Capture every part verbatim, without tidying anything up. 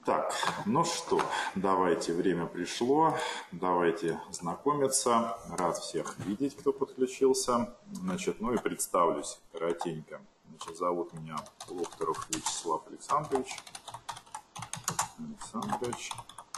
Так, ну что, давайте, время пришло, давайте знакомиться. Рад всех видеть, кто подключился. Значит, ну и представлюсь коротенько. Значит, зовут меня Лохторов Вячеслав Александрович. Александрович.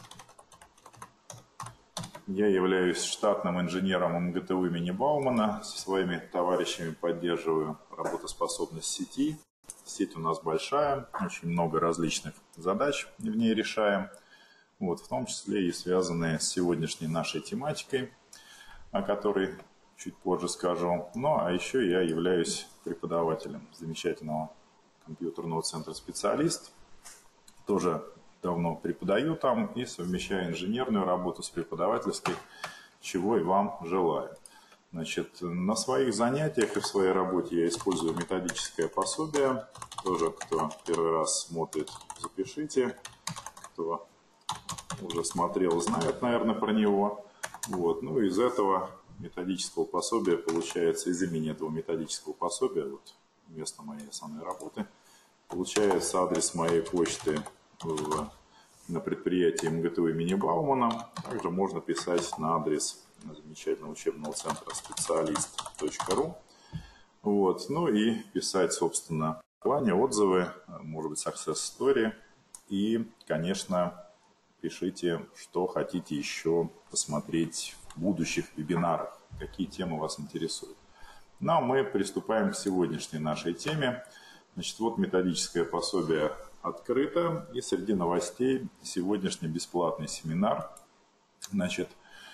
Я являюсь штатным инженером эм гэ тэ у имени Баумана. Со своими товарищами поддерживаю работоспособность сети. Сеть у нас большая, очень много различных задач в ней решаем, вот, в том числе и связанные с сегодняшней нашей тематикой, о которой чуть позже скажу. Ну, а еще я являюсь преподавателем замечательного компьютерного центра «Специалист». Тоже давно преподаю там и совмещаю инженерную работу с преподавательской, чего и вам желаю. Значит, на своих занятиях и в своей работе я использую методическое пособие. Тоже, кто первый раз смотрит, запишите. Кто уже смотрел, знает, наверное, про него. Вот. Ну, из этого методического пособия, получается, из имени этого методического пособия, вот место моей основной работы, получается адрес моей почты в, на предприятии эм гэ тэ у имени Баумана. Также можно писать на адрес замечательного учебного центра специалист точка ру. Вот. Ну и писать, собственно, плане, отзывы, может быть, success story. И, конечно, пишите, что хотите еще посмотреть в будущих вебинарах, какие темы вас интересуют. Ну, а мы приступаем к сегодняшней нашей теме. Значит, вот методическое пособие открыто. И среди новостей сегодняшний бесплатный семинар. Значит,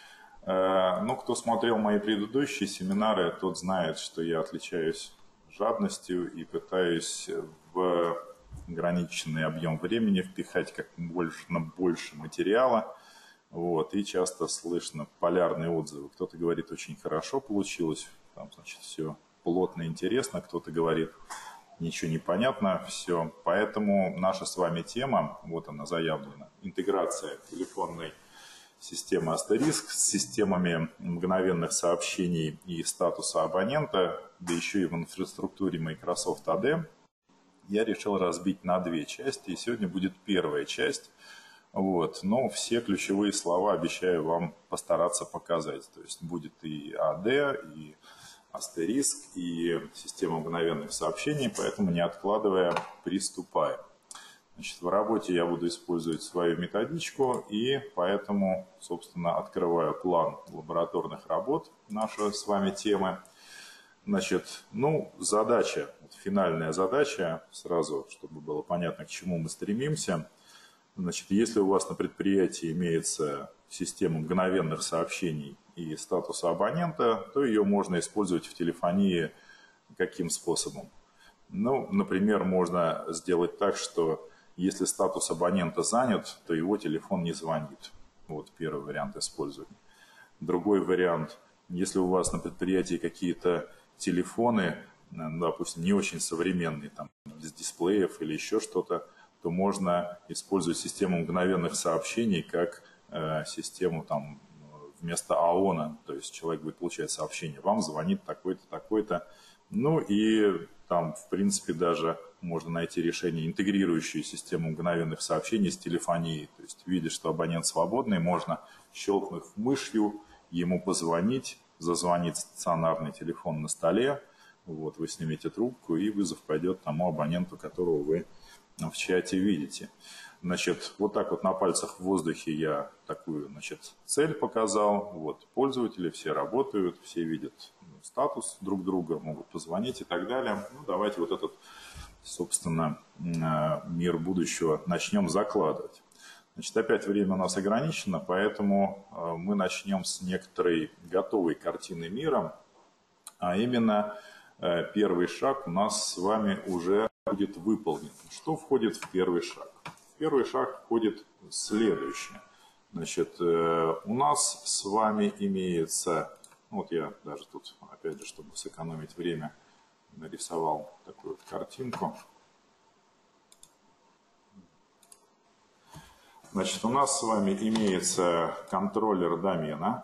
ну, кто смотрел мои предыдущие семинары, тот знает, что я отличаюсь жадностью и пытаюсь в ограниченный объем времени впихать как можно больше материала. Вот, и часто слышно полярные отзывы. Кто-то говорит, очень хорошо получилось, там, значит, все плотно, интересно. Кто-то говорит, ничего не понятно, все. Поэтому наша с вами тема, вот она заявлена, интеграция телефонной системы Астериск с системами мгновенных сообщений и статуса абонента, да еще и в инфраструктуре Microsoft эй ди, я решил разбить на две части. И сегодня будет первая часть. Вот. Но все ключевые слова обещаю вам постараться показать. То есть будет и эй ди, и Астериск, и система мгновенных сообщений. Поэтому, не откладывая, приступаем. Значит, в работе я буду использовать свою методичку, и поэтому, собственно, открываю план лабораторных работ нашей с вами темы. Значит, ну, задача, финальная задача, сразу, чтобы было понятно, к чему мы стремимся. Значит, если у вас на предприятии имеется система мгновенных сообщений и статуса абонента, то ее можно использовать в телефонии каким способом? Ну, например, можно сделать так, что если статус абонента занят, то его телефон не звонит. Вот первый вариант использования. Другой вариант, если у вас на предприятии какие-то телефоны, допустим, не очень современные, там, без дисплеев или еще что-то, то можно использовать систему мгновенных сообщений как э, систему там, вместо АОНа. То есть человек будет получать сообщение, вам звонит такой-то, такой-то. Ну и там, в принципе, даже можно найти решение, интегрирующее систему мгновенных сообщений с телефонией. То есть, видя, что абонент свободный, можно, щелкнув мышью, ему позвонить, зазвонит стационарный телефон на столе, вот, вы снимете трубку, и вызов пойдет тому абоненту, которого вы в чате видите. Значит, вот так вот на пальцах в воздухе я такую, значит, цель показал. Вот, пользователи все работают, все видят статус друг друга, могут позвонить и так далее. Ну, давайте вот этот, собственно, мир будущего начнем закладывать. Значит, опять время у нас ограничено, поэтому мы начнем с некоторой готовой картины мира, а именно первый шаг у нас с вами уже будет выполнен. Что входит в первый шаг? В первый шаг входит следующее. Значит, у нас с вами имеется, вот я даже тут, опять же, чтобы сэкономить время, нарисовал такую вот картинку. Значит, у нас с вами имеется контроллер домена.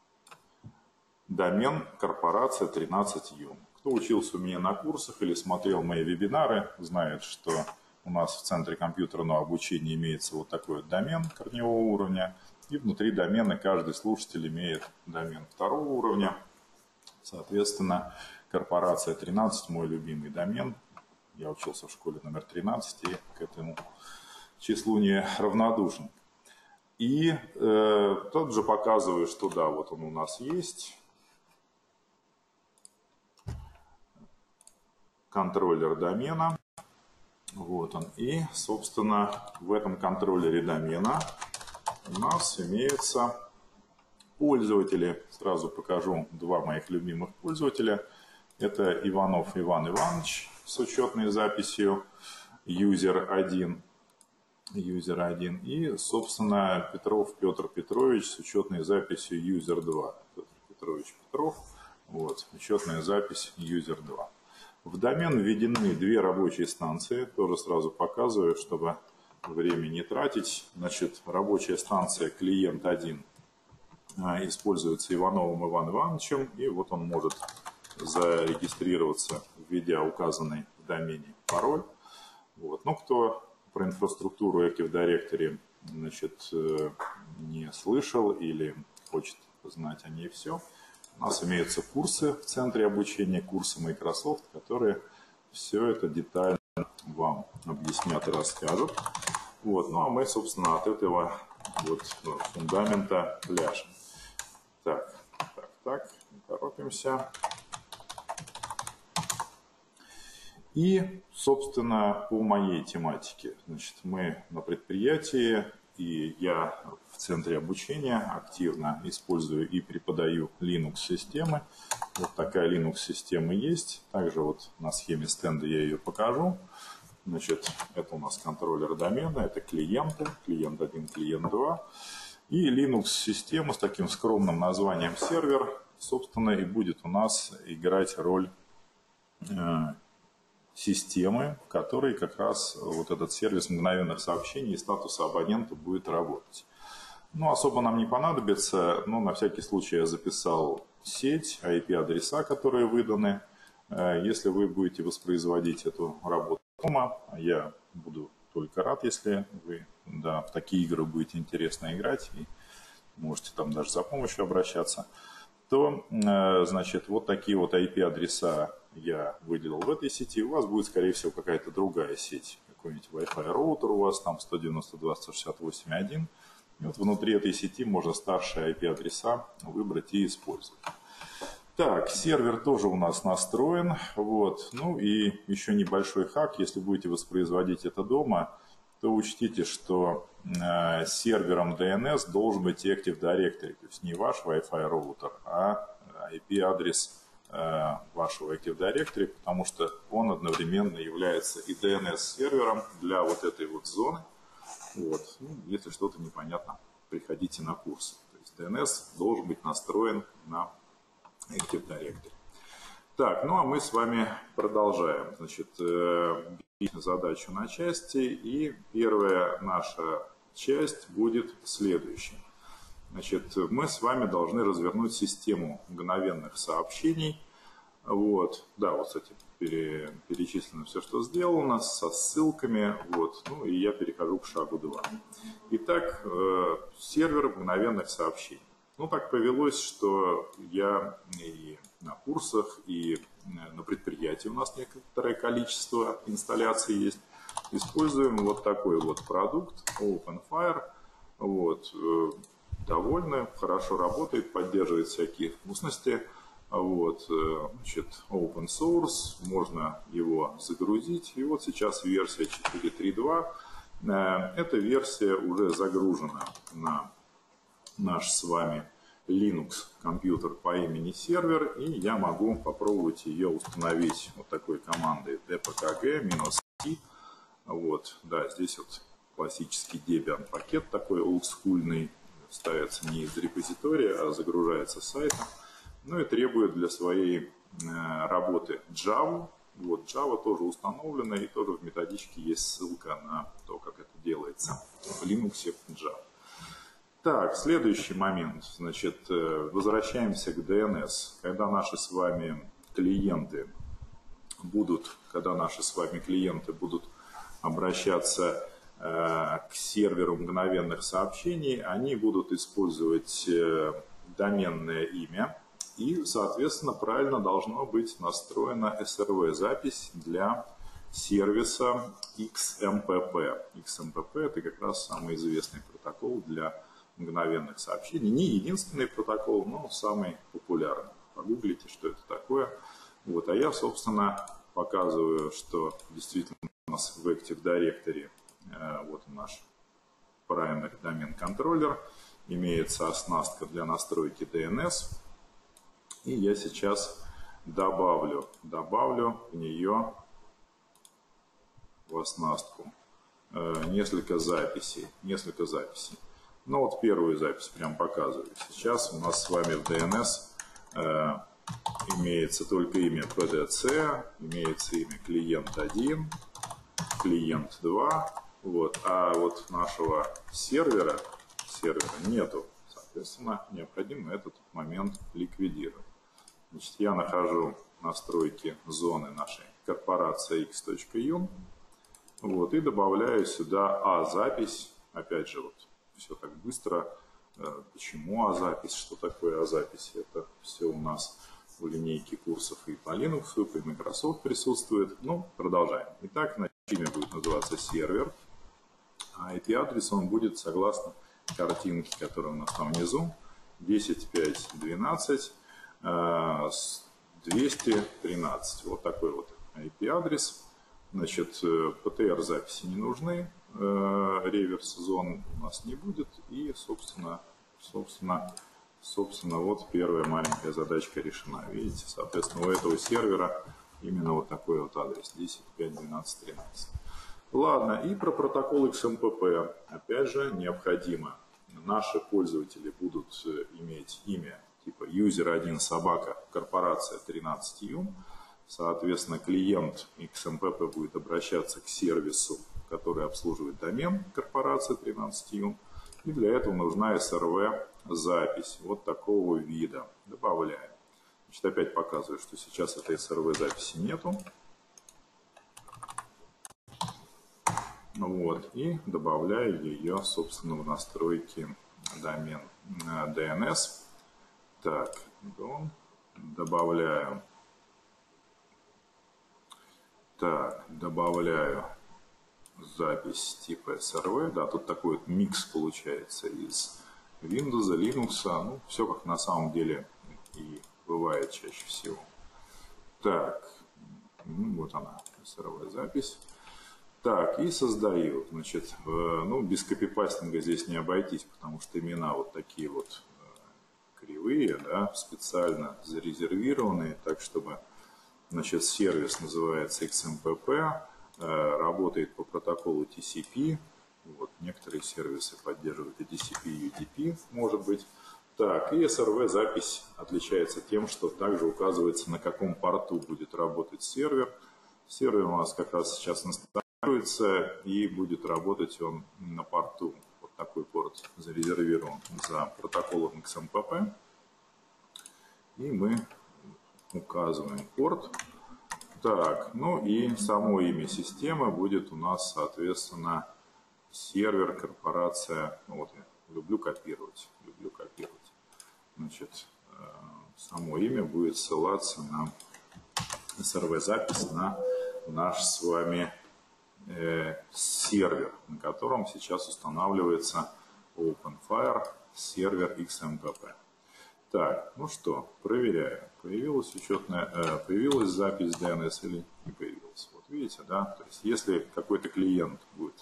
Домен корпорация тринадцать ю. Кто учился у меня на курсах или смотрел мои вебинары, знает, что у нас в центре компьютерного обучения имеется вот такой вот домен корневого уровня, и внутри домена каждый слушатель имеет домен второго уровня. Соответственно, корпорация тринадцать, мой любимый домен. Я учился в школе номер тринадцать и к этому числу не равнодушен. И э, тот же показываю, что да, вот он у нас есть. Контроллер домена. Вот он. И, собственно, в этом контроллере домена у нас имеются пользователи. Сразу покажу два моих любимых пользователя. Это Иванов Иван Иванович с учетной записью юзер один. юзер один. И, собственно, Петров Петр Петрович с учетной записью юзер два. Петр Петрович Петров. Вот, учетная запись юзер два. В домен введены две рабочие станции, тоже сразу показываю, чтобы время не тратить. Значит, рабочая станция клиент один используется Ивановым Иваном Ивановичем, и вот он может зарегистрироваться, введя указанный в домене пароль. Вот. Ну, кто про инфраструктуру Active Directory, значит, не слышал или хочет знать о ней все, у нас имеются курсы в центре обучения, курсы Microsoft, которые все это детально вам объяснят и расскажут. Вот. Ну а мы, собственно, от этого вот фундамента пляжем. Так, так, так, не торопимся. И, собственно, по моей тематике. Значит, мы на предприятии, и я в центре обучения активно использую и преподаю Linux-системы. Вот такая Linux-система есть. Также вот на схеме стенда я ее покажу. Значит, это у нас контроллер домена, это клиенты, клиент один, клиент два. И Linux-система с таким скромным названием сервер, собственно, и будет у нас играть роль э, системы, в которой как раз вот этот сервис мгновенных сообщений и статуса абонента будет работать. Ну, особо нам не понадобится, но на всякий случай я записал сеть, ай пи-адреса, которые выданы. Если вы будете воспроизводить эту работу дома, я буду только рад, если вы, да, в такие игры будете интересно играть и можете там даже за помощью обращаться, то, значит, вот такие вот ай пи-адреса я выделил в этой сети. У вас будет, скорее всего, какая-то другая сеть, какой-нибудь Wi-Fi роутер у вас, там сто девяносто точка двадцать точка шестьдесят восемь точка один. И вот внутри этой сети можно старшие ай пи-адреса выбрать и использовать. Так, сервер тоже у нас настроен. Вот. Ну и еще небольшой хак. Если будете воспроизводить это дома, то учтите, что э, сервером ди эн эс должен быть Active Directory. То есть не ваш Wi-Fi роутер, а ай пи-адрес э, вашего Active Directory, потому что он одновременно является и ди эн эс-сервером для вот этой вот зоны. Вот. Ну, если что-то непонятно, приходите на курсы. То есть ди эн эс должен быть настроен на Active Directory. Так, ну а мы с вами продолжаем. Значит, э, задачу на части. И первая наша часть будет следующей. Значит, мы с вами должны развернуть систему мгновенных сообщений. Вот. Да, вот, кстати, пере, перечислено все, что сделано, со ссылками. Вот. Ну и я перехожу к шагу два. Итак, э, сервер мгновенных сообщений. Ну, так повелось, что я и на курсах, и на предприятии у нас некоторое количество инсталляций есть. Используем вот такой вот продукт OpenFire. Вот. Довольны, хорошо работает, поддерживает всякие вкусности. Вот. Значит, open source, можно его загрузить. И вот сейчас версия четыре точка три точка два. Эта версия уже загружена на наш с вами Linux компьютер по имени сервер, и я могу попробовать ее установить вот такой командой dpkg-t. Вот, да, здесь вот классический Debian пакет такой олдскульный, ставится не из репозитория, а загружается с сайта. Ну и требует для своей э, работы Java. Вот, Java тоже установлена, и тоже в методичке есть ссылка на то, как это делается в Linux Java. Так, следующий момент. Значит, возвращаемся к ди эн эс. Когда наши с вами клиенты будут, когда наши с вами клиенты будут обращаться к серверу мгновенных сообщений, они будут использовать доменное имя, и, соответственно, правильно должно быть настроена эс эр ви-запись для сервиса икс эм пи пи. икс эм пи пи – это как раз самый известный протокол для мгновенных сообщений. Не единственный протокол, но самый популярный. Погуглите, что это такое. Вот, а я, собственно, показываю, что действительно у нас в Active Directory э, вот наш primary домен контроллер, имеется оснастка для настройки ди эн эс. И я сейчас добавлю, добавлю в нее в оснастку э, несколько записей. Несколько записей. Ну вот первую запись прям показываю. Сейчас у нас с вами в ди эн эс э, имеется только имя пи ди си, имеется имя клиент один, клиент два, вот, а вот нашего сервера, сервера нету. Соответственно, необходимо этот момент ликвидировать. Значит, я нахожу настройки зоны нашей корпорации x.yum, вот, и добавляю сюда А-запись. Опять же, вот все так быстро. Почему А-запись? Что такое А-запись? Это все у нас в линейке курсов и по Linux, и по Microsoft присутствует. Ну, продолжаем. Итак, на имя будет называться сервер, а ай пи-адрес он будет согласно картинке, которая у нас там внизу, десять точка пять точка двенадцать двести тринадцать. Вот такой вот ай пи-адрес. Значит, пи ти ар-записи не нужны, реверс зон у нас не будет. И, собственно, собственно, собственно, вот первая маленькая задачка решена. Видите, соответственно, у этого сервера именно вот такой вот адрес десять точка пять точка двенадцать точка тринадцать. Ладно, и про протокол икс эм пи пи. Опять же, необходимо. Наши пользователи будут иметь имя типа юзер один собака корпорация тринадцать юм. Соответственно, клиент икс эм пи пи будет обращаться к сервису, который обслуживает домен корпорации тринадцать юм. И для этого нужна эс эр ви-запись вот такого вида. Добавляем. Значит, опять показываю, что сейчас этой эс эр ви-записи нету. Вот, и добавляю ее, собственно, в настройки домен ди эн эс. Так, добавляю. Так, добавляю запись типа эс эр ви. Да, тут такой вот микс получается из Windows, Linux. Ну, все как на самом деле и бывает чаще всего. Так, вот она, эс эр ви-запись. Так, и создаю. Значит, ну, без копипастинга здесь не обойтись, потому что имена вот такие вот кривые, да, специально зарезервированные, так чтобы, значит, сервис называется икс эм пи пи, работает по протоколу ти си пи. Вот, некоторые сервисы поддерживают и ти си пи, и ю ди пи, может быть. Так, и эс эр ви-запись отличается тем, что также указывается, на каком порту будет работать сервер. Сервер у нас как раз сейчас настраивается, и будет работать он на порту. Вот такой порт зарезервирован за протоколом икс эм пи пи. И мы указываем порт. Так, ну и само имя системы будет у нас, соответственно, сервер, корпорация. Вот я люблю копировать, люблю копировать. Значит, само имя будет ссылаться на эс эр ви-запись на наш с вами э, сервер, на котором сейчас устанавливается OpenFire сервер икс эм пи пи. Так, ну что, проверяю. Появилась учетная, э, появилась запись ди эн эс или не появилась. Вот видите, да? То есть, если какой-то клиент будет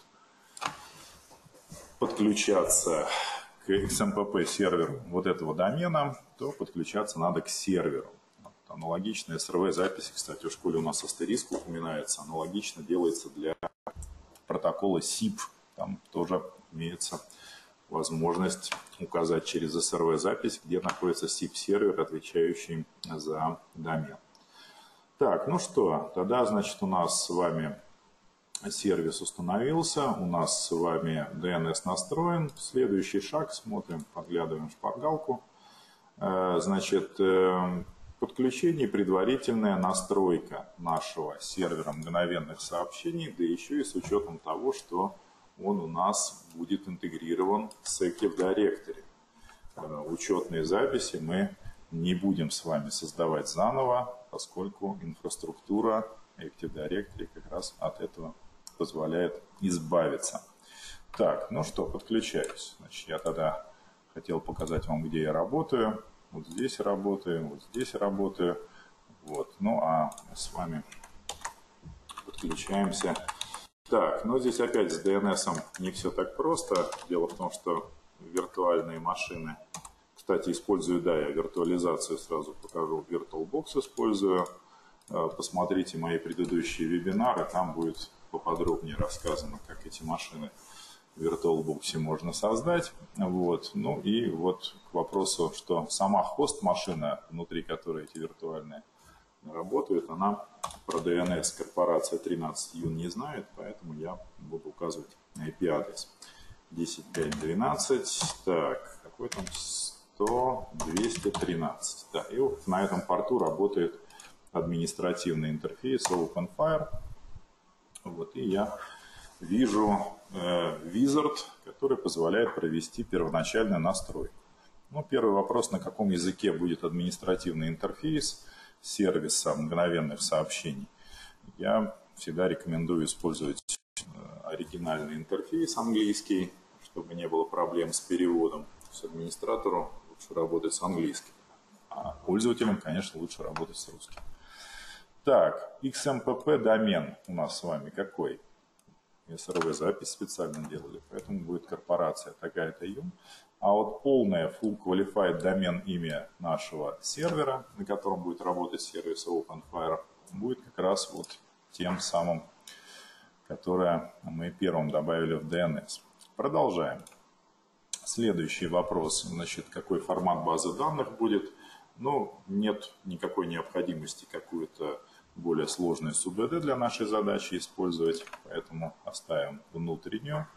подключаться к икс эм пи пи серверу вот этого домена, то подключаться надо к серверу. Аналогичная эс эр ви-запись, кстати, в школе у нас астериск упоминается, аналогично делается для протокола сип. Там тоже имеется возможность указать через эс эр ви-запись, где находится сип-сервер, отвечающий за домен. Так, ну что, тогда, значит, у нас с вами сервис установился, у нас с вами ди эн эс настроен. Следующий шаг, смотрим, подглядываем в шпаргалку. Значит, подключение и предварительная настройка нашего сервера мгновенных сообщений, да еще и с учетом того, что он у нас будет интегрирован с Active Directory. Учетные записи мы не будем с вами создавать заново, поскольку инфраструктура Active Directory как раз от этого позволяет избавиться. Так, ну что, подключаюсь. Значит, я тогда хотел показать вам, где я работаю. Вот здесь работаю, вот здесь работаю. Вот. Ну а мы с вами подключаемся. Так, ну здесь опять с ди эн эс не все так просто. Дело в том, что виртуальные машины, кстати, использую, да, я виртуализацию сразу покажу, VirtualBox использую. Посмотрите мои предыдущие вебинары, там будет поподробнее рассказано, как эти машины в VirtualBox можно создать. Вот. Ну и вот к вопросу, что сама хост-машина, внутри которой эти виртуальные работают, она про ди эн эс корпорация тринадцать юн не знает, поэтому я буду указывать ай пи-адрес десять точка пять точка двенадцать. Так, какой там сто двести тринадцать. Да, и вот на этом порту работает административный интерфейс OpenFire. Вот, и я вижу э, Wizard, который позволяет провести первоначальный настрой. Ну, первый вопрос, на каком языке будет административный интерфейс сервиса мгновенных сообщений. Я всегда рекомендую использовать оригинальный интерфейс английский, чтобы не было проблем с переводом. То есть администратору лучше работать с английским, а пользователям, конечно, лучше работать с русским. Так, икс эм пи пи домен у нас с вами какой? эс эр ви запись специально делали, поэтому будет корпорация такая-то юн. А вот полное full qualified домен имя нашего сервера, на котором будет работать сервис OpenFire, будет как раз вот тем самым, которое мы первым добавили в ди эн эс. Продолжаем. Следующий вопрос, значит, какой формат базы данных будет? Ну, нет никакой необходимости какую-то более сложную суб-ди для нашей задачи использовать, поэтому оставим внутреннюю.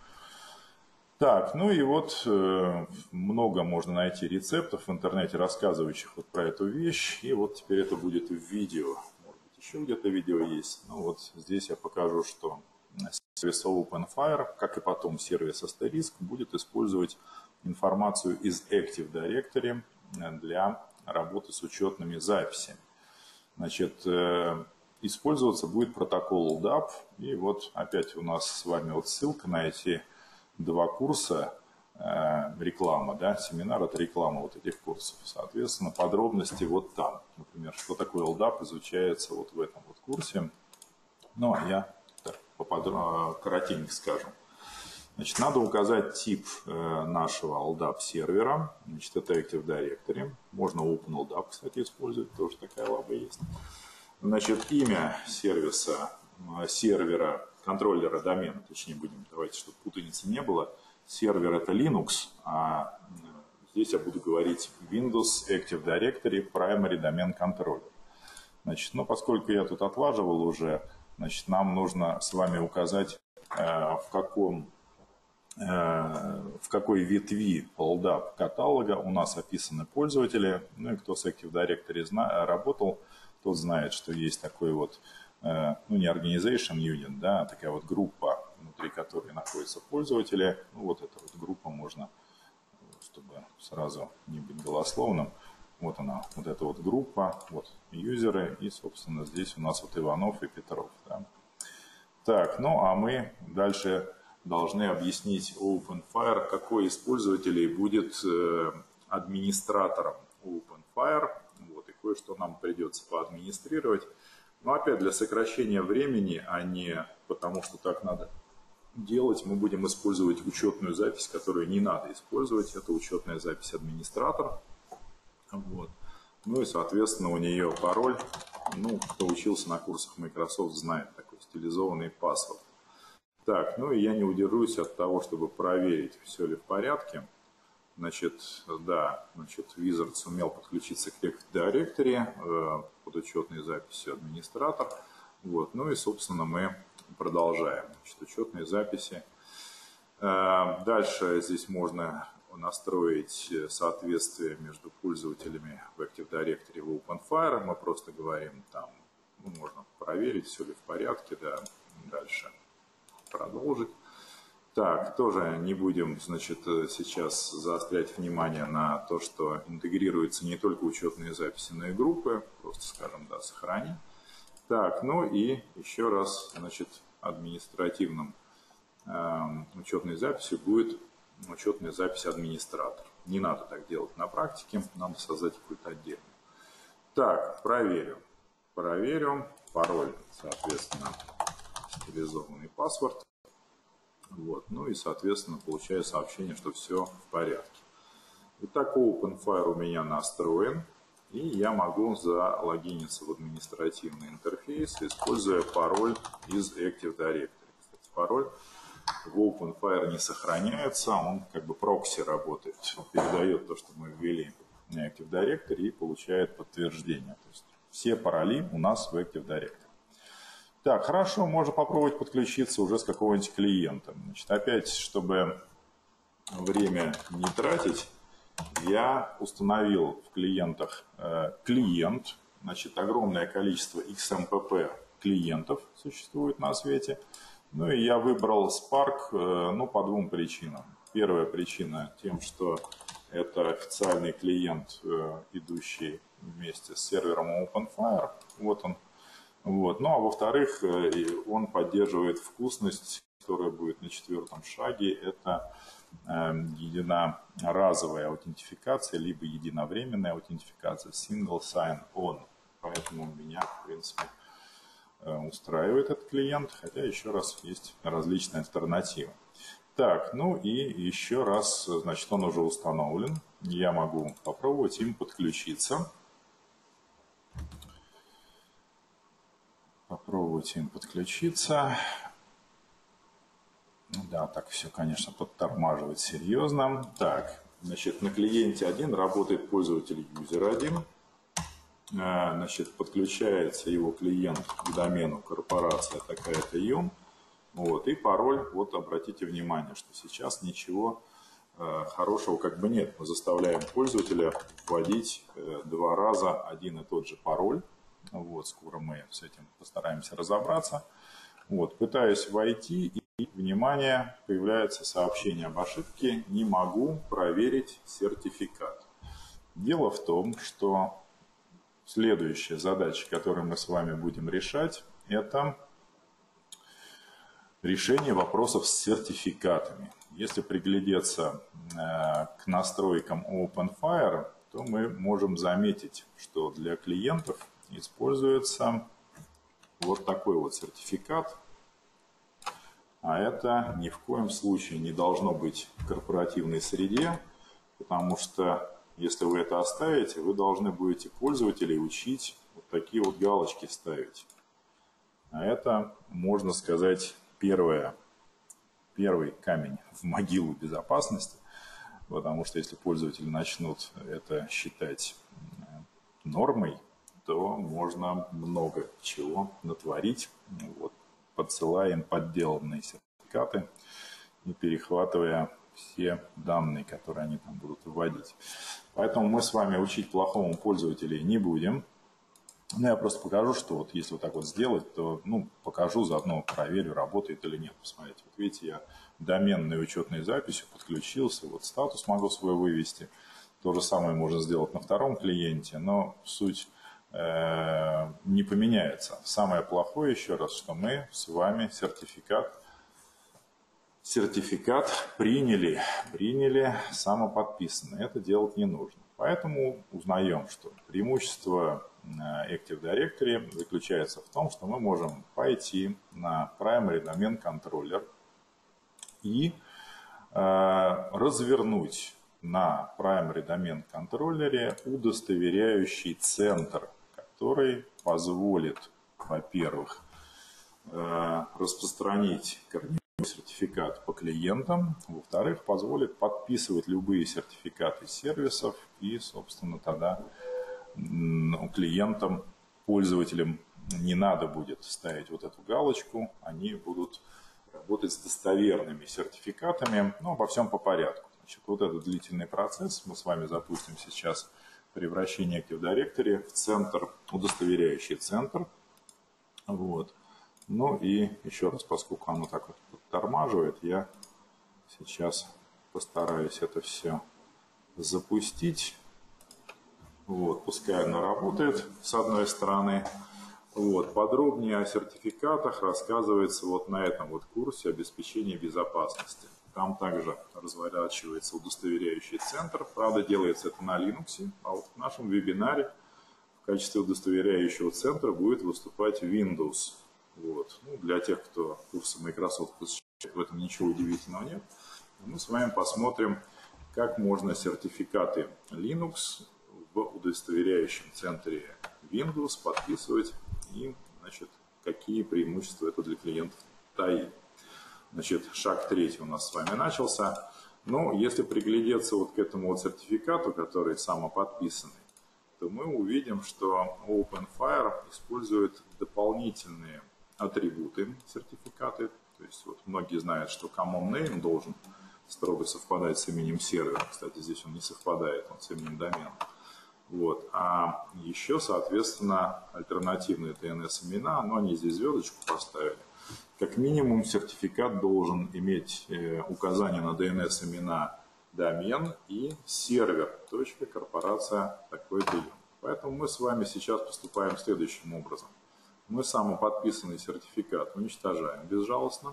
Так, ну и вот э, много можно найти рецептов в интернете, рассказывающих вот про эту вещь, и вот теперь это будет в видео. Может быть, еще где-то видео есть. Ну вот здесь я покажу, что сервис OpenFire, как и потом сервис Asterisk, будет использовать информацию из Active Directory для работы с учетными записями. Значит, использоваться будет протокол эл ди эй пи. И вот опять у нас с вами вот ссылка на эти два курса, реклама, да, семинар — это реклама вот этих курсов. Соответственно, подробности вот там. Например, что такое эл ди эй пи изучается вот в этом вот курсе. Ну, а я так, поподробнее, коротенько скажу. Значит, надо указать тип нашего эл ди эй пи сервера. Значит, это Active Directory. Можно OpenLDAP, кстати, использовать. Тоже такая лаба есть. Значит, имя сервиса, сервера, контроллера домена, точнее будем, давайте, чтобы путаницы не было. Сервер — это Linux, а здесь я буду говорить Windows Active Directory Primary Domain Controller. Значит, ну, поскольку я тут отлаживал уже, значит, нам нужно с вами указать, в каком в какой ветви эл ди эй пи каталога у нас описаны пользователи. Ну и кто с Active Directory работал, тот знает, что есть такой вот, ну не Organization Unit, да, а такая вот группа, внутри которой находятся пользователи. Ну вот эта вот группа можно, чтобы сразу не быть голословным, вот она, вот эта вот группа, вот юзеры, и, собственно, здесь у нас вот Иванов и Петров. Да. Так, ну а мы дальше должны объяснить OpenFire, какой из пользователей будет э, администратором OpenFire. Вот, и кое-что нам придется поадминистрировать. Но опять для сокращения времени, а не потому, что так надо делать, мы будем использовать учетную запись, которую не надо использовать. Это учетная запись администратор. Вот. Ну и, соответственно, у нее пароль. Ну, кто учился на курсах Microsoft, знает такой стилизованный паспорт. Так, ну и я не удержусь от того, чтобы проверить, все ли в порядке. Значит, да, значит, Wizard сумел подключиться к Active Directory э, под учетной записью администратор. Вот, ну и, собственно, мы продолжаем. Значит, учетные записи. Э, дальше здесь можно настроить соответствие между пользователями в Active Directory и в OpenFire. Мы просто говорим там, ну, можно проверить, все ли в порядке, да, дальше продолжить. Так, тоже не будем, значит, сейчас заострять внимание на то, что интегрируются не только учетные записи, но и группы. Просто скажем, да, сохрани. Так, ну и еще раз, значит, административным э, учетной записью будет учетная запись администратор. Не надо так делать на практике, надо создать какую-то отдельную. Так, проверю. Проверю. Пароль, соответственно, стилизованный паспорт. Вот. Ну и, соответственно, получаю сообщение, что все в порядке. Итак, OpenFire у меня настроен. И я могу залогиниться в административный интерфейс, используя пароль из Active Directory. Кстати, пароль в OpenFire не сохраняется, он как бы прокси работает. Он передает то, что мы ввели в Active Directory и получает подтверждение. То есть все пароли у нас в Active Directory. Так, хорошо, можно попробовать подключиться уже с какого-нибудь клиента. Значит, опять, чтобы время не тратить, я установил в клиентах э, клиент. Значит, огромное количество икс эм пи пи клиентов существует на свете. Ну и я выбрал Spark, э, ну, по двум причинам. Первая причина тем, что это официальный клиент, э, идущий вместе с сервером OpenFire. Вот он. Вот. Ну а во-вторых, э, он поддерживает вкусность, которая будет на четвертом шаге. Это единоразовая аутентификация, либо единовременная аутентификация, single sign-on. Поэтому меня, в принципе, устраивает этот клиент, хотя еще раз есть различные альтернативы. Так, ну и еще раз, значит, он уже установлен. Я могу попробовать им подключиться. Попробовать им подключиться. Да, так все, конечно, подтормаживает серьезно. Так, значит, на клиенте один работает пользователь юзер один. Значит, подключается его клиент к домену корпорация такая-то юм. Вот, и пароль, вот обратите внимание, что сейчас ничего э, хорошего как бы нет. Мы заставляем пользователя вводить э, два раза один и тот же пароль. Вот, скоро мы с этим постараемся разобраться. Вот, пытаюсь войти, и, внимание, появляется сообщение об ошибке. Не могу проверить сертификат. Дело в том, что следующая задача, которую мы с вами будем решать, это решение вопросов с сертификатами. Если приглядеться к настройкам OpenFire, то мы можем заметить, что для клиентов используется вот такой вот сертификат. А это ни в коем случае не должно быть в корпоративной среде, потому что если вы это оставите, вы должны будете пользователей учить вот такие вот галочки ставить. А это, можно сказать, первое, первый камень в могилу безопасности, потому что если пользователи начнут это считать нормой, то можно много чего натворить, вот, подсылая им подделанные сертификаты и перехватывая все данные, которые они там будут вводить. Поэтому мы с вами учить плохому пользователя не будем. Но я просто покажу, что вот если вот так вот сделать, то ну, покажу, заодно проверю, работает или нет. Посмотрите, вот видите, я доменной учетной записью подключился, вот статус могу свой вывести. То же самое можно сделать на втором клиенте, но суть э, не поменяется. Самое плохое, еще раз, что мы с вами сертификат Сертификат приняли, приняли самоподписанный. Это делать не нужно. Поэтому узнаем, что преимущество Active Directory заключается в том, что мы можем пойти на Primary Domain Controller и э, развернуть на Primary Domain Controller удостоверяющий центр, который позволит, во-первых, э, распространить корневой сертификат по клиентам, во-вторых, позволит подписывать любые сертификаты сервисов и, собственно, тогда клиентам, пользователям не надо будет ставить вот эту галочку, они будут работать с достоверными сертификатами, но обо всем по порядку. Значит, вот этот длительный процесс мы с вами запустим сейчас превращение Active Directory в центр, удостоверяющий центр. Вот. Ну и еще раз, поскольку оно так вот подтормаживает, я сейчас постараюсь это все запустить. Вот, пускай оно работает с одной стороны. Вот, подробнее о сертификатах рассказывается вот на этом вот курсе обеспечения безопасности. Там также разворачивается удостоверяющий центр. Правда, делается это на Linux. А вот в нашем вебинаре в качестве удостоверяющего центра будет выступать Windows. Вот. Ну, для тех, кто курсы Microsoft посещает, в этом ничего удивительного нет. Мы с вами посмотрим, как можно сертификаты Linux в удостоверяющем центре Windows подписывать и, значит, какие преимущества это для клиентов таит. Значит, шаг третий у нас с вами начался. Но если приглядеться вот к этому вот сертификату, который самоподписанный, то мы увидим, что OpenFire использует дополнительные атрибуты сертификаты. То есть вот многие знают, что common name должен строго совпадать с именем сервера. Кстати, здесь он не совпадает, он с именем домена. Вот. А еще, соответственно, альтернативные ди эн эс-имена, но они здесь звездочку поставили. Как минимум сертификат должен иметь э, указание на ди эн эс-имена домен и сервер, точка, корпорация, такой-то. Поэтому мы с вами сейчас поступаем следующим образом. Мы самоподписанный сертификат уничтожаем безжалостно.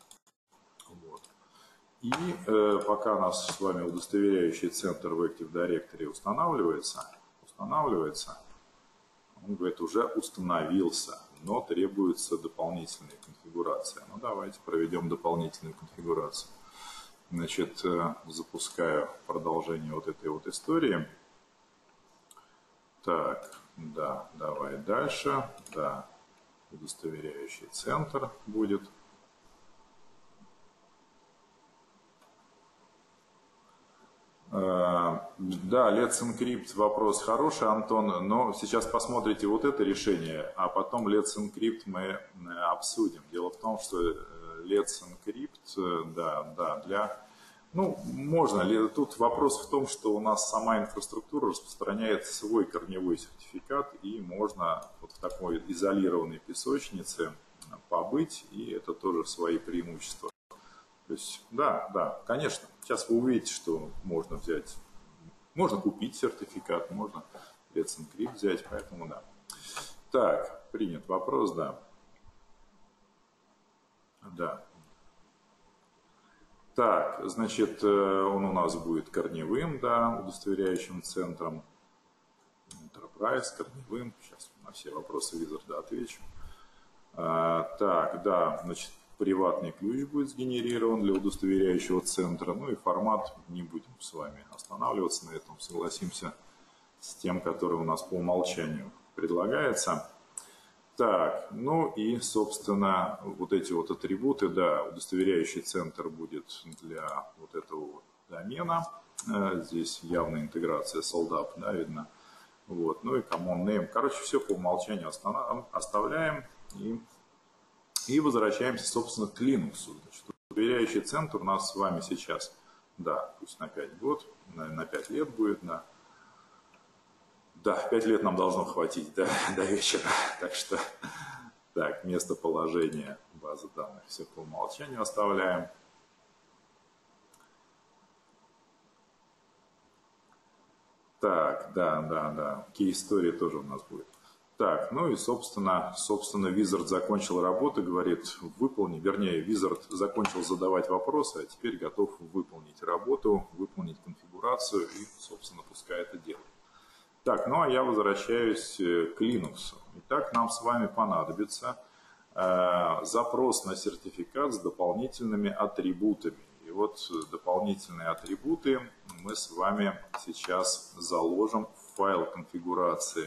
Вот. И э, пока наш с вами удостоверяющий центр в Active Directory устанавливается, устанавливается, он говорит, уже установился, но требуется дополнительная конфигурация. Ну, давайте проведем дополнительную конфигурацию. Значит, э, запускаю продолжение вот этой вот истории. Так, да, давай дальше. Да, удостоверяющий центр будет. Да, Let's Encrypt вопрос хороший, Антон, но сейчас посмотрите вот это решение, а потом Let's Encrypt мы обсудим. Дело в том, что Let's Encrypt, да, да, для... Ну, можно ли... Тут вопрос в том, что у нас сама инфраструктура распространяет свой корневой сертификат, и можно вот в такой изолированной песочнице побыть, и это тоже свои преимущества. То есть, да, да, конечно. Сейчас вы увидите, что можно взять, можно купить сертификат, можно Let's Encrypt взять, поэтому да. Так, принят вопрос, да. Да. Так, значит, он у нас будет корневым, да, удостоверяющим центром. Enterprise, корневым. Сейчас на все вопросы Wizard отвечу. А, так, да, значит, приватный ключ будет сгенерирован для удостоверяющего центра. Ну и формат, не будем с вами останавливаться на этом, согласимся с тем, который у нас по умолчанию предлагается. Так, ну и, собственно, вот эти вот атрибуты, да, удостоверяющий центр будет для вот этого вот домена. Здесь явная интеграция с LDAP, да, видно. Вот, ну и common name. Короче, все по умолчанию оставляем и И возвращаемся, собственно, к Linux. Значит, удостоверяющий центр у нас с вами сейчас, да, пусть на пять год, на, на пять лет будет, да. Да, пять лет нам должно хватить до, до вечера. Так что, так, местоположение базы данных все по умолчанию оставляем. Так, да, да, да, key-story тоже у нас будет. Так, ну и, собственно, собственно, Wizard закончил работу, говорит, выполни, вернее, Wizard закончил задавать вопросы, а теперь готов выполнить работу, выполнить конфигурацию и, собственно, пускай это делает. Так, ну а я возвращаюсь к Linux. Итак, нам с вами понадобится э, запрос на сертификат с дополнительными атрибутами. И вот дополнительные атрибуты мы с вами сейчас заложим в файл конфигурации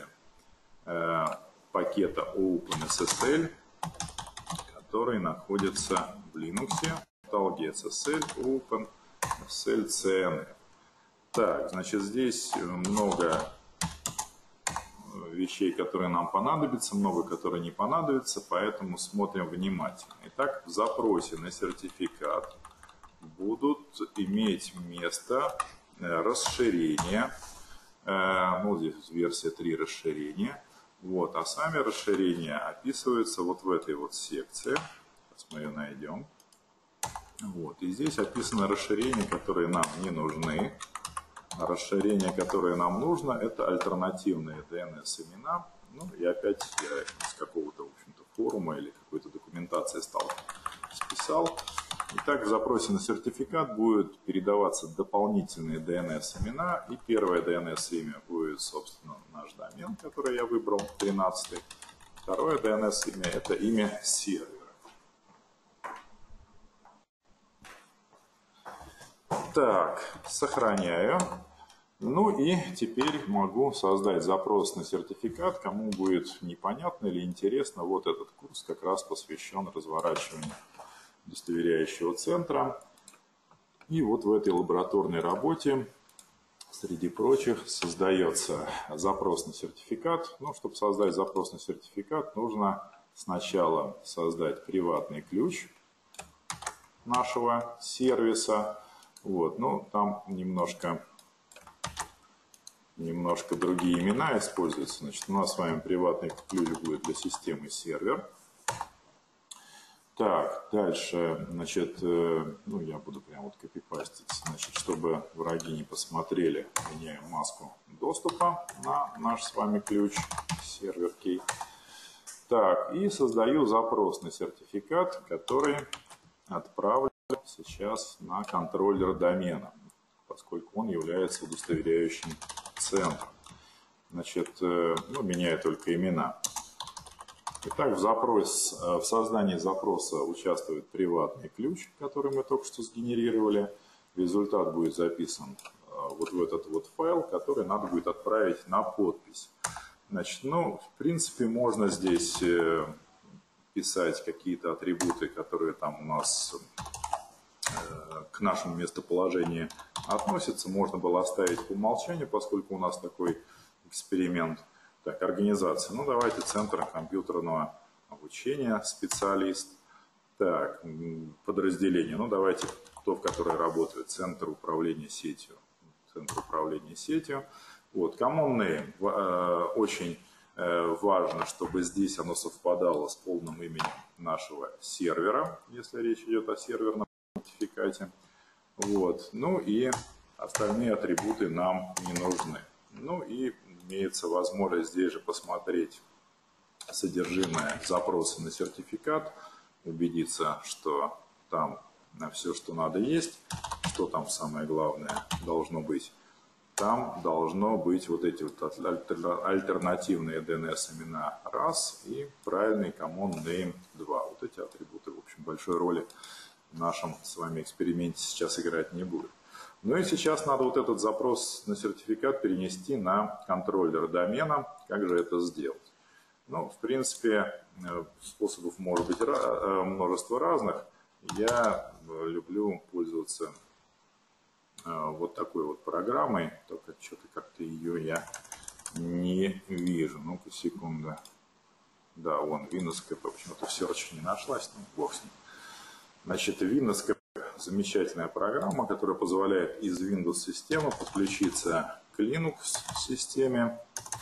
пакета OpenSSL, который находится в Linux, каталоге эс эс эл, OpenSSL. Так, значит, здесь много вещей, которые нам понадобятся, много, которые не понадобятся, поэтому смотрим внимательно. Итак, в запросе на сертификат будут иметь место расширения. Ну, здесь версия три расширения. Вот, а сами расширения описываются вот в этой вот секции. Сейчас мы ее найдем. Вот, и здесь описаны расширения, которые нам не нужны. Расширение, которое нам нужно, это альтернативные ди эн эс-имена. Ну, и опять я из какого-то, в общем-то, форума или какой-то документации стал списал. Итак, в запросе на сертификат будет передаваться дополнительные ди эн эс-имена. И первое ди эн эс-имя будет, собственно, наш домен, который я выбрал, тринадцатый. Второе ди эн эс-имя – это имя сервера. Так, сохраняю. Ну и теперь могу создать запрос на сертификат. Кому будет непонятно или интересно, вот этот курс как раз посвящен разворачиванию удостоверяющего центра. И вот в этой лабораторной работе, среди прочих, создается запрос на сертификат. Ну, чтобы создать запрос на сертификат, нужно сначала создать приватный ключ нашего сервиса. Вот, ну, там немножко, немножко другие имена используются. Значит, у нас с вами приватный ключ будет для системы сервер. Так, дальше, значит, ну, я буду прям вот копипастить, значит, чтобы враги не посмотрели, меняем маску доступа на наш с вами ключ сервер key. Так, и создаю запрос на сертификат, который отправлю сейчас на контроллер домена, поскольку он является удостоверяющим центром. Значит, ну, меняю только имена. Итак, в, запрос, в создании запроса участвует приватный ключ, который мы только что сгенерировали. Результат будет записан вот в этот вот файл, который надо будет отправить на подпись. Значит, ну, в принципе, можно здесь писать какие-то атрибуты, которые там у нас к нашему местоположению относятся. Можно было оставить по умолчанию, поскольку у нас такой эксперимент. Так, организация. Ну, давайте центр компьютерного обучения, специалист. Так, подразделение. Ну, давайте то, в которое работает. Центр управления сетью. Центр управления сетью. Вот, common name. Очень важно, чтобы здесь оно совпадало с полным именем нашего сервера, если речь идет о серверном сертификате. Вот. Ну и остальные атрибуты нам не нужны. Ну и имеется возможность здесь же посмотреть содержимое запроса на сертификат, убедиться, что там на все, что надо, есть, что там самое главное должно быть. Там должно быть вот эти вот альтернативные ди эн эс-имена раз и правильный common name два. Вот эти атрибуты, в общем, большой роли в нашем с вами эксперименте сейчас играть не будут. Ну и сейчас надо вот этот запрос на сертификат перенести на контроллер домена. Как же это сделать? Ну, в принципе, способов может быть множество разных. Я люблю пользоваться вот такой вот программой, только что-то как-то ее я не вижу. Ну-ка, секунда. Да, вон, Windows кей пи, почему-то в Search не нашлась, ну, бог с ним. Значит, Windows кей пи замечательная программа, которая позволяет из Windows-системы подключиться к Linux-системе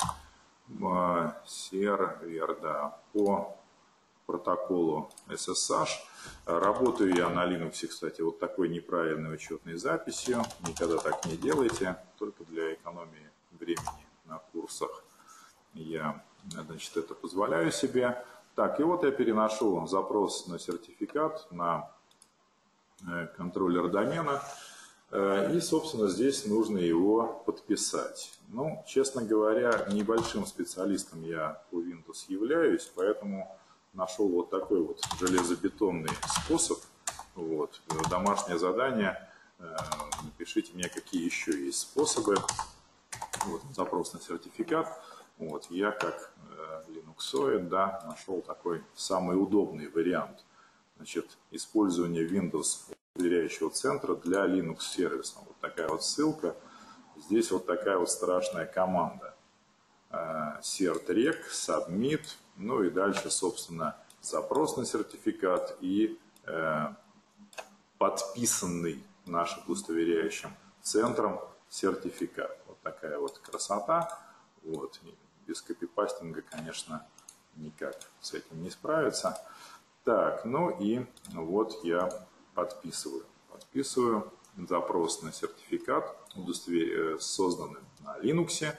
сервер, да, по протоколу эс эс эйч. Работаю я на Linux, кстати, вот такой неправильной учетной записью. Никогда так не делайте, только для экономии времени на курсах я, значит, это позволяю себе. Так, и вот я переношу запрос на сертификат на контроллер домена. И, собственно, здесь нужно его подписать. Ну, честно говоря, небольшим специалистом я по Windows являюсь, поэтому нашел вот такой вот железобетонный способ. Вот. Домашнее задание. Напишите мне, какие еще есть способы. Вот, запрос на сертификат. Вот, я как линуксоид, да, нашел такой самый удобный вариант. Значит, использование Windows удостоверяющего центра для Linux сервиса. Вот такая вот ссылка. Здесь вот такая вот страшная команда. Certrec, submit, ну и дальше, собственно, запрос на сертификат и э, подписанный нашим удостоверяющим центром сертификат. Вот такая вот красота. Вот. Без копипастинга, конечно, никак с этим не справиться. Так, ну и вот я подписываю. Подписываю запрос на сертификат, удостовер... созданный на Linux,